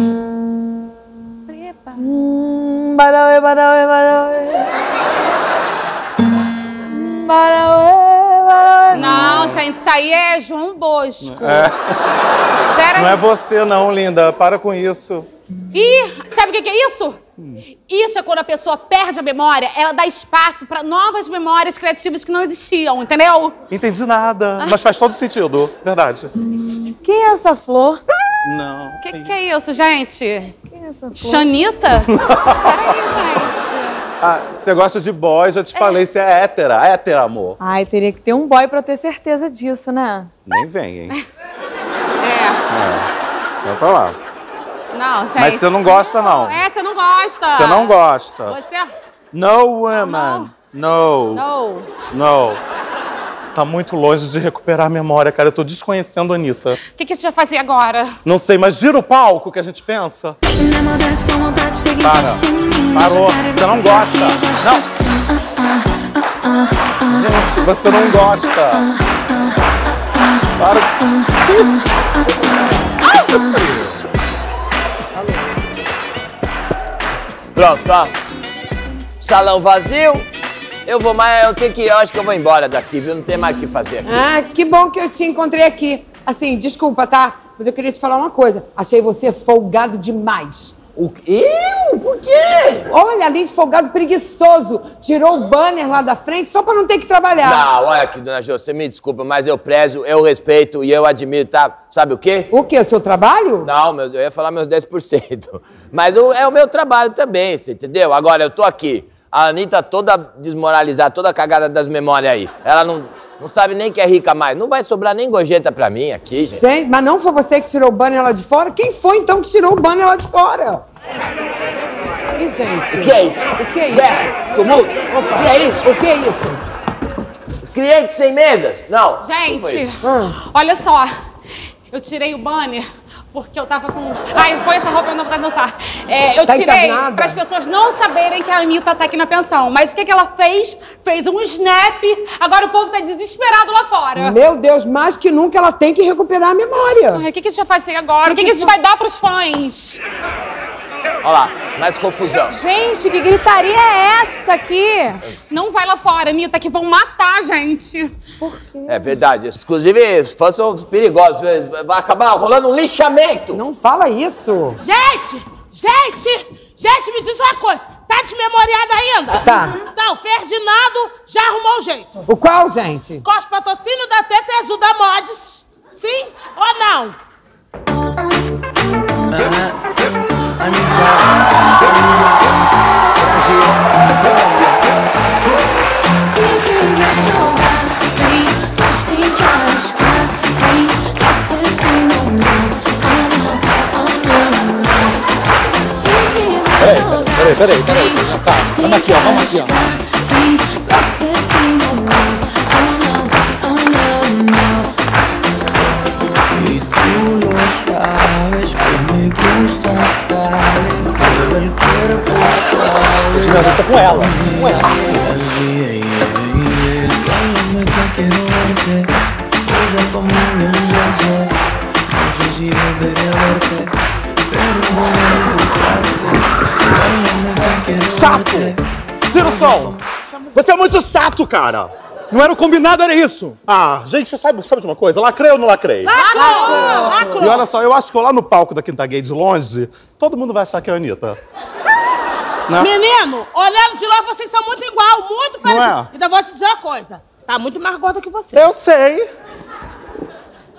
Hum, barauê, barauê, barauê. Hum, barauê, barauê. Não, gente, isso aí é João Bosco. É. Pera Não é aí. você não, linda. Para com isso. Ih, sabe o que que é isso? Isso é quando a pessoa perde a memória, ela dá espaço pra novas memórias criativas que não existiam, entendeu? Entendi nada, mas faz todo sentido. Verdade. Quem é essa flor? Não. O que, que é isso, gente? Quem é essa flor? Xanita? Peraí, gente. Ah, você gosta de boy, já te falei, você é hétera. Hétera, amor. Ai, teria que ter um boy pra eu ter certeza disso, né? Nem vem, hein? É. É. Vai pra lá. Não, gente. Mas você não gosta, não. É, você não gosta. Você não gosta. Você... No woman. No. Não. No. Tá muito longe de recuperar a memória, cara. Eu tô desconhecendo a Anitta. O que, que a gente vai fazer agora? Não sei, mas gira o palco que a gente pensa. Para. Parou. Você não gosta. Não. Gente, você não gosta. Para. Pronto, ó. Salão vazio. Eu vou mais... O que que... Eu acho que eu vou embora daqui, viu? Não tem mais o que fazer aqui. Ah, que bom que eu te encontrei aqui. Assim, desculpa, tá? Mas eu queria te falar uma coisa. Achei você folgado demais. O quê? Eu? Por quê? Olha, além de folgado, preguiçoso. Tirou o banner lá da frente só pra não ter que trabalhar. Não, olha aqui, dona Jo, você me desculpa, mas eu prezo, eu respeito e eu admiro, tá? Sabe o quê? O quê? O seu trabalho? Não, meus, eu ia falar meus dez por cento. Mas o, é o meu trabalho também, você entendeu? Agora, eu tô aqui. A Anitta toda desmoralizada, toda cagada das memórias aí. Ela não, não sabe nem que é rica mais. Não vai sobrar nem gorjeta pra mim aqui, gente. Sei, mas não foi você que tirou o banner lá de fora? Quem foi, então, que tirou o banner lá de fora? E, gente... O que é isso? O que é isso? Guerra, tumulto. Opa. O que é isso? O que é isso? Clientes sem mesas? Não. Gente, olha só. Eu tirei o banner porque eu tava com... Ai, põe essa roupa, eu não vou dançar. É, eu Tá tirei encarnada? para as pessoas não saberem que a Anitta tá aqui na pensão. Mas o que que ela fez? Fez um snap. Agora o povo tá desesperado lá fora. Meu Deus, mais que nunca ela tem que recuperar a memória. Ai, o que que a gente vai fazer agora? O que que a gente vai dar pros fãs? Olha lá, mais confusão. Gente, que gritaria é essa aqui? Não vai lá fora, Anitta, que vão matar a gente. Por quê? É verdade. Inclusive, os fãs são perigosos. Vai acabar rolando um lixamento. Não fala isso. Gente! Gente! Gente, me diz uma coisa. Tá desmemoriada ainda? Tá. Então, Ferdinando já arrumou o jeito. O qual, gente? Com os patrocínios da Teta Azul da Mods. Sim ou não? Peraí, peraí, peraí, peraí. Tá, vamos aqui, ó, vamos aqui, ó. Y tú lo sabes que me gustas, dale, todo el cuerpo suave. Não, você tá com ela, com ela. Dálame que quiero verte, posa pa' mí en noche. No sé si volveré a verte, pero voy a encontrarte. Dálame que quiero Chato! Tira o som! Você é muito chato, cara! Não era o combinado, era isso. Ah, gente, você sabe, sabe de uma coisa? Lacrei ou não lacrei? Lacrou! Lacrou! E olha só, eu acho que lá no palco da Quinta Gay de longe, todo mundo vai achar que é a Anitta. Né? Menino, olhando de lá, vocês são muito igual, muito Não parecidos. é? Ainda vou te dizer uma coisa. Tá muito mais gorda que você. Eu sei.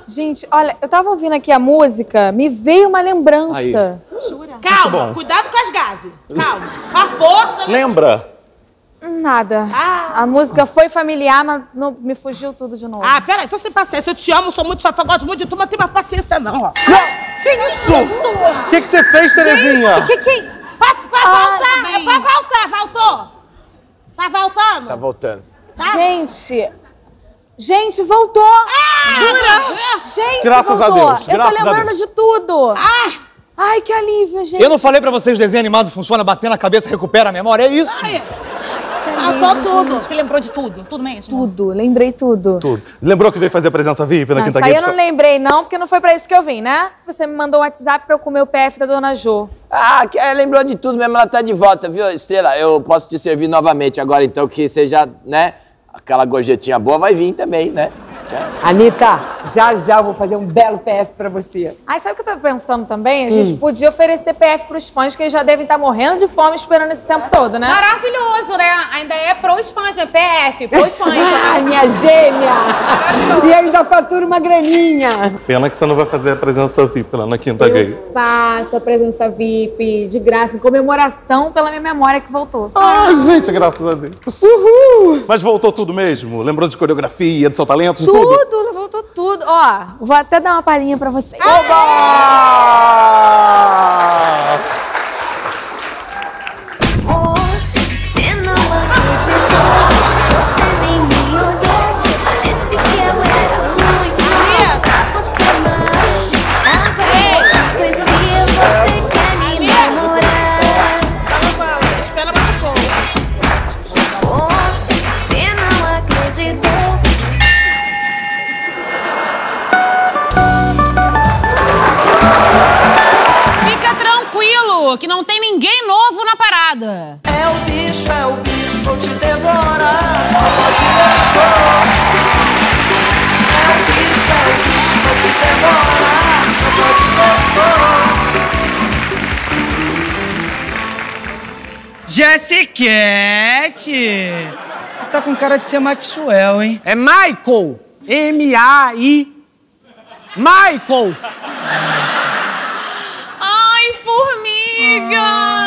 Gente, olha, eu tava ouvindo aqui a música, me veio uma lembrança. Jura? Calma, cuidado com as gases. Calma. A força. Lembra? Nada. A música foi familiar, mas não, me fugiu tudo de novo. Ah, peraí, tô sem paciência. Eu te amo, sou muito sua fã, gosto muito de tu, mas não tem mais paciência, não, ó. Que isso? O que, que você fez, Terezinha? Gente, que que... Pra, pra Ah, voltar, é pra voltar, voltou. Tá voltando? Tá voltando. Gente, gente, voltou! Ah, Jura? Gente, Graças a voltou. Deus, Eu graças tô a lembrando Deus. de tudo. Ai, que alívio, gente. Eu não falei pra vocês, desenho animado funciona, bater na cabeça, recupera a memória, é isso? Faltou tudo. Você lembrou de tudo? Tudo mesmo? Tudo, lembrei tudo. Tudo. Lembrou que veio fazer a presença V I P na Não, Quinta isso aí Gay? eu não lembrei, não, porque não foi pra isso que eu vim, né? Você me mandou um WhatsApp pra eu comer o P F da Dona Jo. Ah, que- é, lembrou de tudo mesmo, ela tá de volta, viu, Estrela? Eu posso te servir novamente agora, então, que seja, né? Aquela gorjetinha boa vai vir também, né? Anitta, já já eu vou fazer um belo P F pra você. Ai, sabe o que eu tava pensando também? A gente Hum. podia oferecer P F pros fãs, que eles já devem estar morrendo de fome esperando esse tempo todo, né? Maravilhoso, né? Ainda é pros fãs, né? P F, pros fãs. Ai, minha gêmea! E ainda fatura uma graninha. Pena que você não vai fazer a presença V I P lá na Quinta Gay. Faço a presença V I P de graça, em comemoração pela minha memória que voltou. Ah, gente, graças a Deus. Uhul! Mas voltou tudo mesmo? Lembrou de coreografia, do seu talento, de tudo? Tudo, voltou tudo. Ó, vou até dar uma palhinha pra vocês. Você não acreditou, você nem me olhou. Disse que eu era muito louca, você mais. Agora eu conhecia, você quer me namorar. Espera mais um pouco. Você não acreditou. Fica tranquilo, que não tem ninguém novo na parada. É o bicho, é o bicho, vou te devorar. Pode lançar. É o bicho, é o bicho, vou te devorar. Pode lançar. Jessiquete! Você tá com cara de ser Maxwell, hein? É Michael! M A I Michael! Ai, formiga!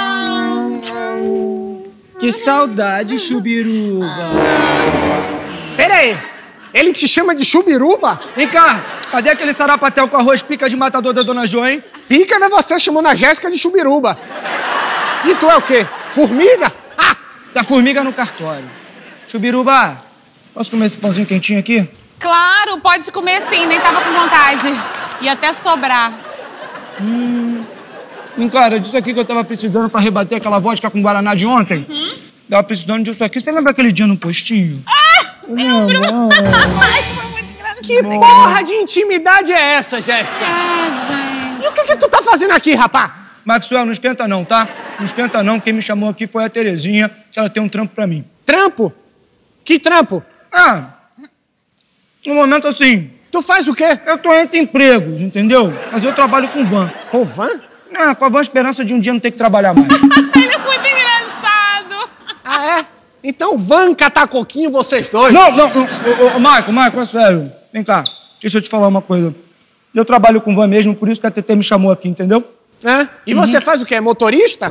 Que saudade, Chubiruba! Pera aí, ele te chama de chubiruba? Vem cá, cadê aquele sarapatel com arroz pica de matador da Dona Jo, hein? Pica não é você chamando a Jéssica de chubiruba. E tu é o quê? Formiga? Ah! Da formiga no cartório. Chubiruba, posso comer esse pãozinho quentinho aqui? Claro, pode comer sim, nem tava com vontade. Ia até sobrar. Hum. Vem, cara, disso aqui que eu tava precisando pra rebater aquela vodka com Guaraná de ontem. Hum? Tava precisando disso aqui. Você lembra aquele dia no postinho? Ah! Lembro! Que porra de intimidade é essa, Jéssica? E o que que tu tá fazendo aqui, rapá? Maxwell, não esquenta não, tá? Não esquenta não. Quem me chamou aqui foi a Terezinha, que ela tem um trampo pra mim. Trampo? Que trampo? Ah, no momento assim... Tu faz o quê? Eu tô entre empregos, entendeu? Mas eu trabalho com van. Com van? Ah, com a van Esperança de um dia não ter que trabalhar mais. Ele é muito engraçado. Ah, é? Então van catar coquinho vocês dois. Não, não, ô, ô, ô, Marco, Marco, é sério. Vem cá, deixa eu te falar uma coisa. Eu trabalho com van mesmo, por isso que a T T me chamou aqui, entendeu? É? E Uhum. você faz o quê? Motorista?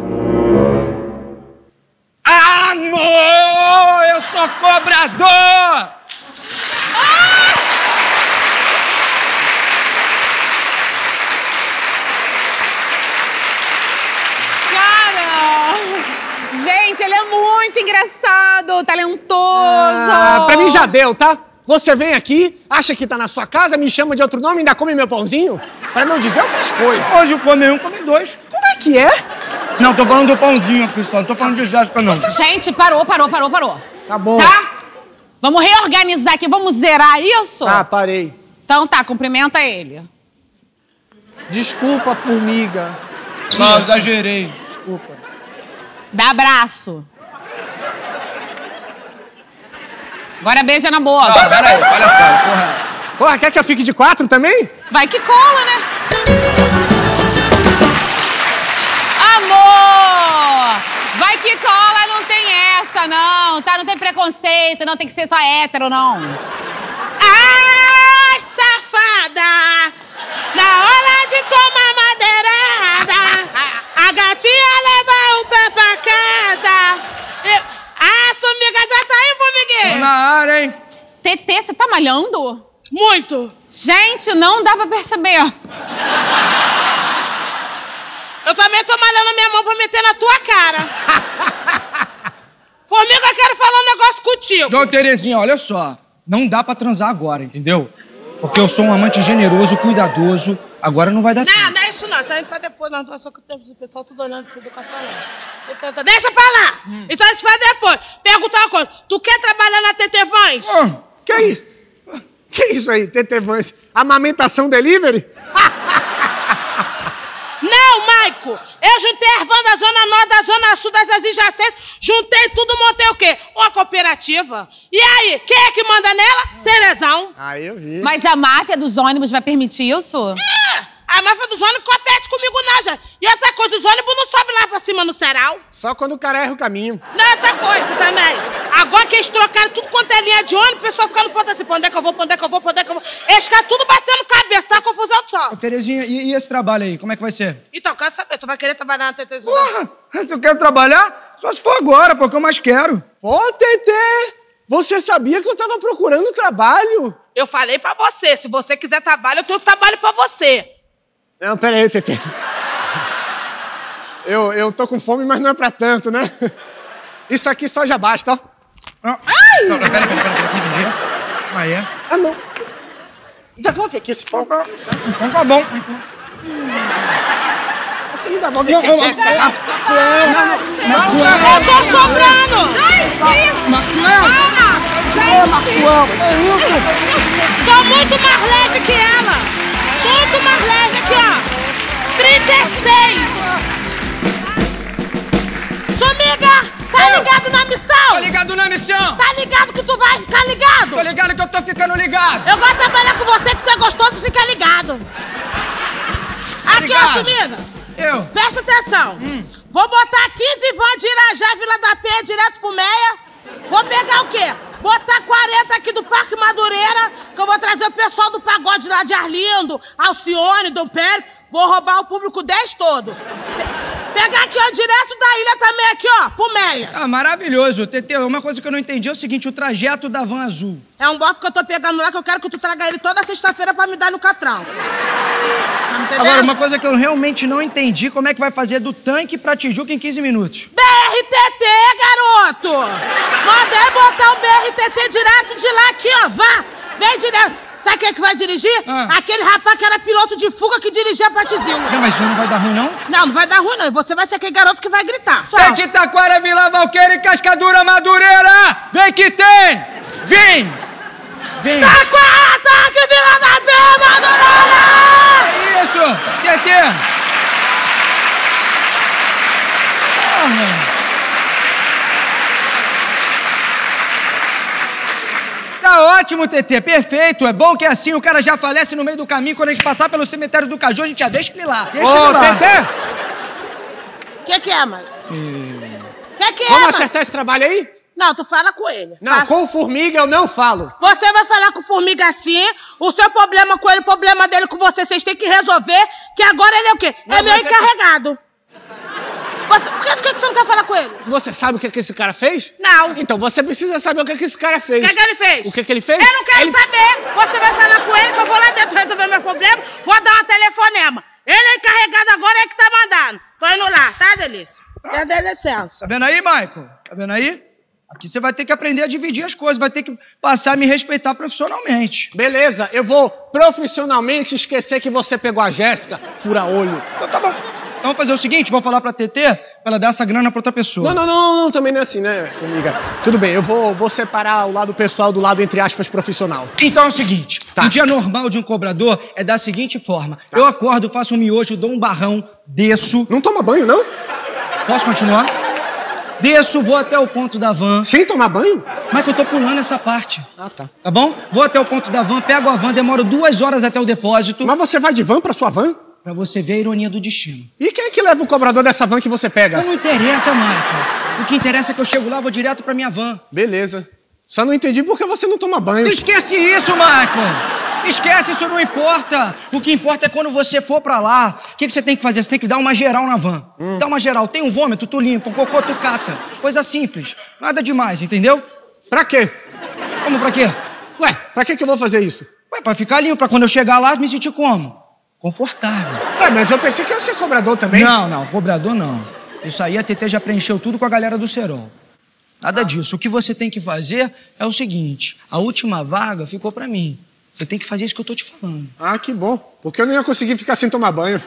Amor, eu sou cobrador! Cara! Gente, ele é muito engraçado, talentoso. Ah, pra mim já deu, tá? Você vem aqui, acha que tá na sua casa, me chama de outro nome e ainda come meu pãozinho? Pra não dizer outras coisas. Hoje eu come um, come dois. Como é que é? Não, tô falando do pãozinho, pessoal. Não tô falando de Jéssica, não. Gente, parou, parou, parou, parou. Tá bom. Tá? Vamos reorganizar aqui, vamos zerar isso? Ah, parei. Então tá, cumprimenta ele. Desculpa, formiga. Não, exagerei. Desculpa. Dá abraço. Agora beija na boca. Não, pera aí, palhaçada, porra. Porra, quer que eu fique de quatro também? Vai que cola, né? Amor! Vai que cola, não tem essa, não. Tá? Não tem preconceito, não tem que ser só hétero, não. Ah, safado! safada. Na hora de tomar madeirada, a gatinha leva o pé pra casa. Eu... Ah, Formiga já tá aí, Formiguinha? Tô na área, hein? Tetê, você tá malhando? Muito. Gente, não dá pra perceber. Eu também tô malhando a minha mão pra meter na tua cara. Formiga, eu quero falar um negócio contigo. Ô, Terezinha, olha só. Não dá pra transar agora, entendeu? Porque eu sou um amante generoso, cuidadoso. Agora não vai dar tempo. Não, não é isso não. Isso a gente faz depois. Não, só que o pessoal tudo olhando pra educação. Você canta... Deixa pra lá. Hum. Então a gente faz depois. Perguntar uma coisa. Tu quer trabalhar na T T Vans? Oh, que aí? Que isso aí, T T Vans? Amamentação delivery? Não, Maico! Eu juntei as vans da Zona Norte, da Zona Sul, das adjacentes, juntei tudo, montei o quê? Uma cooperativa. E aí, quem é que manda nela? Terezão. Ah, eu vi. Mas a máfia dos ônibus vai permitir isso? É! A máfia dos ônibus compete comigo não, já. E outra coisa, os ônibus não sobem lá pra cima no Ceral. Só quando o cara erra o caminho. Não, outra coisa também. Agora que eles trocaram tudo quanto é linha de ônibus, o pessoal fica no ponto assim, pra onde é que eu vou, pra onde é que eu vou, pra onde é que eu vou. Eles ficam tudo batendo cabeça, tá uma confusão só. Ô, Terezinha, e, e esse trabalho aí, como é que vai ser? Então, quero saber, tu vai querer trabalhar na T T? Porra! Se eu quero trabalhar, só se for agora, porque eu mais quero. Ô, Tetê! Você sabia que eu tava procurando trabalho? Eu falei pra você, se você quiser trabalho, eu tenho trabalho pra você. Não, pera aí, Tetê. Eu, eu tô com fome, mas não é pra tanto, né? Isso aqui só já basta, ó. Ai! Não, pera, pera, pera, pera, pera. Aí é. Ah, não. Devolve aqui esse pão. Então tá bom. Você me devolve aqui, Jéssica, tá? Não, não, não. Eu tô sobrando! Gente! Gente! Sou muito mais leve que ela! Muito mais leve aqui, ó! trinta e seis! Somiga! Tá ligado na missão? Tô ligado na missão! Tá ligado que tu vai ficar ligado? Tô ligado que eu tô ficando ligado! Eu gosto de trabalhar com você, que tu é gostoso e fica ligado! Aqui, ligado. ó, Somiga! Eu? Presta atenção! Hum. Vou botar quinze vans de Irajá, Vila da Penha, direto pro Meia. Vou pegar o quê? Botar quarenta aqui do Parque Madureira, que eu vou trazer o pessoal do pagode lá de Arlindo, Alcione, Dom Pérez. Vou roubar o público dez todo. Pegar aqui, ó, direto da ilha também, aqui, ó, pro Meia. Ah, maravilhoso. Tetê, uma coisa que eu não entendi é o seguinte, o trajeto da van azul. É um bofe que eu tô pegando lá, que eu quero que tu traga ele toda sexta-feira pra me dar no catrão. Tá Agora, uma coisa que eu realmente não entendi, como é que vai fazer do tanque pra Tijuca em quinze minutos? B R T T, garoto! Mandei botar o B R T T direto de lá, aqui, ó, vá! Vem direto. Sabe quem é que vai dirigir? Ah. Aquele rapaz que era piloto de fuga que dirigia pra Tizinho. Não, mas isso não vai dar ruim, não? Não, não vai dar ruim, não. E você vai ser aquele garoto que vai gritar. Vem que Taquara, Vila Valqueira e Cascadura Madureira! Vem que tem! Vem! Vem! Taquara, ataque, Vila da Penha, Madureira! É isso! Tetê! Ah, mano. Tá ótimo, Tetê, perfeito. É bom que assim o cara já falece no meio do caminho. Quando a gente passar pelo cemitério do Caju, a gente já deixa ele lá. Deixa Ô, ele lá. Tetê! O que que é, mano? O Hum. que que é, Vamos mano? acertar esse trabalho aí? Não, tu fala com ele. Não, Fala. com o Formiga eu não falo. Você vai falar com o Formiga assim, o seu problema com ele, o problema dele com você, vocês têm que resolver, que agora ele é o quê? Não, é meu mas é- encarregado. Você, por que, por que você não quer falar com ele? Você sabe o que, que esse cara fez? Não. Então você precisa saber o que, que esse cara fez. O que, que ele fez? O que, que ele fez? Eu não quero Ele- saber. Você vai falar com ele que eu vou lá dentro resolver meu problema, vou dar uma telefonema. Ele é encarregado agora, é que tá mandando. Tô indo lá, tá, Delícia? Já dê licença. Tá vendo aí, Michael? Tá vendo aí? Aqui você vai ter que aprender a dividir as coisas, vai ter que passar a me respeitar profissionalmente. Beleza, eu vou profissionalmente esquecer que você pegou a Jéssica, fura-olho. Então tá bom. Então vamos fazer o seguinte, vou falar pra Tetê pra ela dar essa grana pra outra pessoa. Não, não, não, não, também não é assim, né, Formiga? Tudo bem, eu vou, vou separar o lado pessoal do lado, entre aspas, profissional. Então é o seguinte, Tá. o dia normal de um cobrador é da seguinte forma. Eu acordo, faço um miojo, dou um barrão, desço... Não toma banho, não? Posso continuar? Desço, vou até o ponto da van. Sem tomar banho? Mas que eu tô pulando essa parte. Ah, tá. Tá bom? Vou até o ponto da van, pego a van, demoro duas horas até o depósito. Mas você vai de van pra sua van? Pra você ver a ironia do destino. E quem é que leva o cobrador dessa van que você pega? Não interessa, Michael. O que interessa é que eu chego lá, vou direto pra minha van. Beleza. Só não entendi por que você não toma banho. Tu esquece isso, Michael! Esquece, isso não importa. O que importa é quando você for pra lá, o que, que você tem que fazer? Você tem que dar uma geral na van. Hum. Dá uma geral. Tem um vômito, tu limpa. Um cocô, tu cata. Coisa simples. Nada demais, entendeu? Pra quê? Como pra quê? Ué, pra que que eu vou fazer isso? Ué, pra ficar limpo, pra quando eu chegar lá, me sentir como? Confortável. Ué, mas eu pensei que ia ser cobrador também. Não, não, cobrador não. Isso aí a T T já preencheu tudo com a galera do Serol. Nada disso. O que você tem que fazer é o seguinte: a última vaga ficou pra mim. Você tem que fazer isso que eu tô te falando. Ah, que bom. Porque eu não ia conseguir ficar sem tomar banho.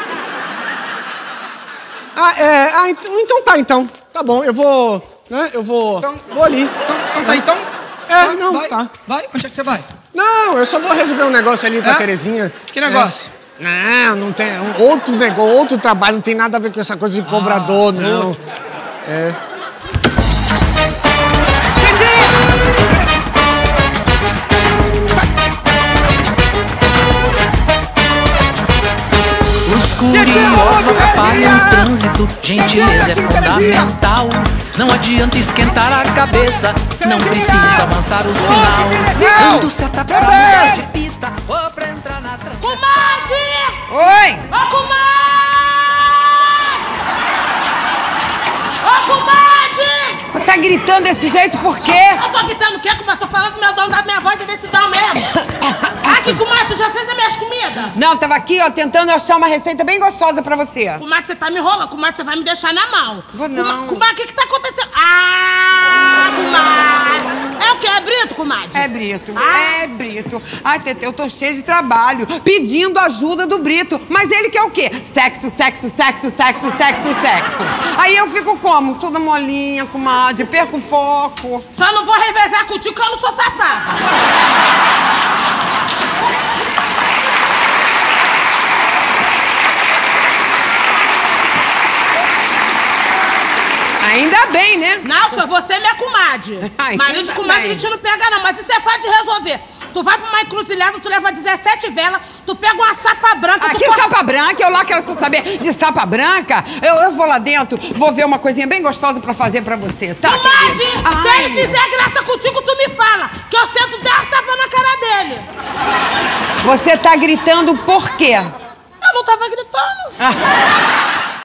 Ah, é... Ah, então, então tá, então. Tá bom, eu vou... Né, eu vou... Então, vou ali. Então, então tá, então? É, vai, não, vai, tá. Vai? Onde é que você vai? Não, eu só vou resolver um negócio ali com É? a Terezinha. Que negócio? É. Não, não tem... Um outro negócio, outro trabalho, não tem nada a ver com essa coisa de cobrador, Ah, não. outro. É... Os curiosos atrapalham o trânsito, gentileza é fundamental. Não adianta esquentar a cabeça, não precisa avançar o sinal. Quando seta pra mudar de pista ou pra entrar na transição. Comadre! Oi! Ô, comadre! Ô, comadre! Tá gritando desse jeito por quê? Eu tô gritando o quê, comadre? Tô falando do meu dono da minha voz é desse dom mesmo. Aqui, comadre, tu já fez as minhas comidas? Não, tava aqui, ó, tentando achar uma receita bem gostosa pra você. Comadre, você tá me enrolando. Comadre, você vai me deixar na mão. Vou não. Comadre, comadre, o que que tá acontecendo? Ah, comadre. É o quê? É Brito, comadre? É Brito, Ah. é Brito. Ai, Tetê, eu tô cheia de trabalho, pedindo ajuda do Brito. Mas ele quer o quê? Sexo, sexo, sexo, sexo, sexo, sexo. Aí eu fico como? Toda molinha, comadre, perco o foco. Só não vou revezar contigo que eu não sou safada. Ainda bem, né? Não, só você é minha comadre. Ainda Marido de comadre a bem. gente não pega, não. Mas isso é fácil de resolver. Tu vai pra uma encruzilhada, tu leva dezessete velas, tu pega uma sapa branca... Ah, tu que corta- sapa branca? Eu lá quero só saber de sapa branca. Eu, eu vou lá dentro, vou ver uma coisinha bem gostosa pra fazer pra você, tá, Comadre, querido? se Ai. ele fizer graça contigo, tu me fala. Que eu sento dez tapas na cara dele. Você tá gritando por quê? Eu não tava gritando. Ah.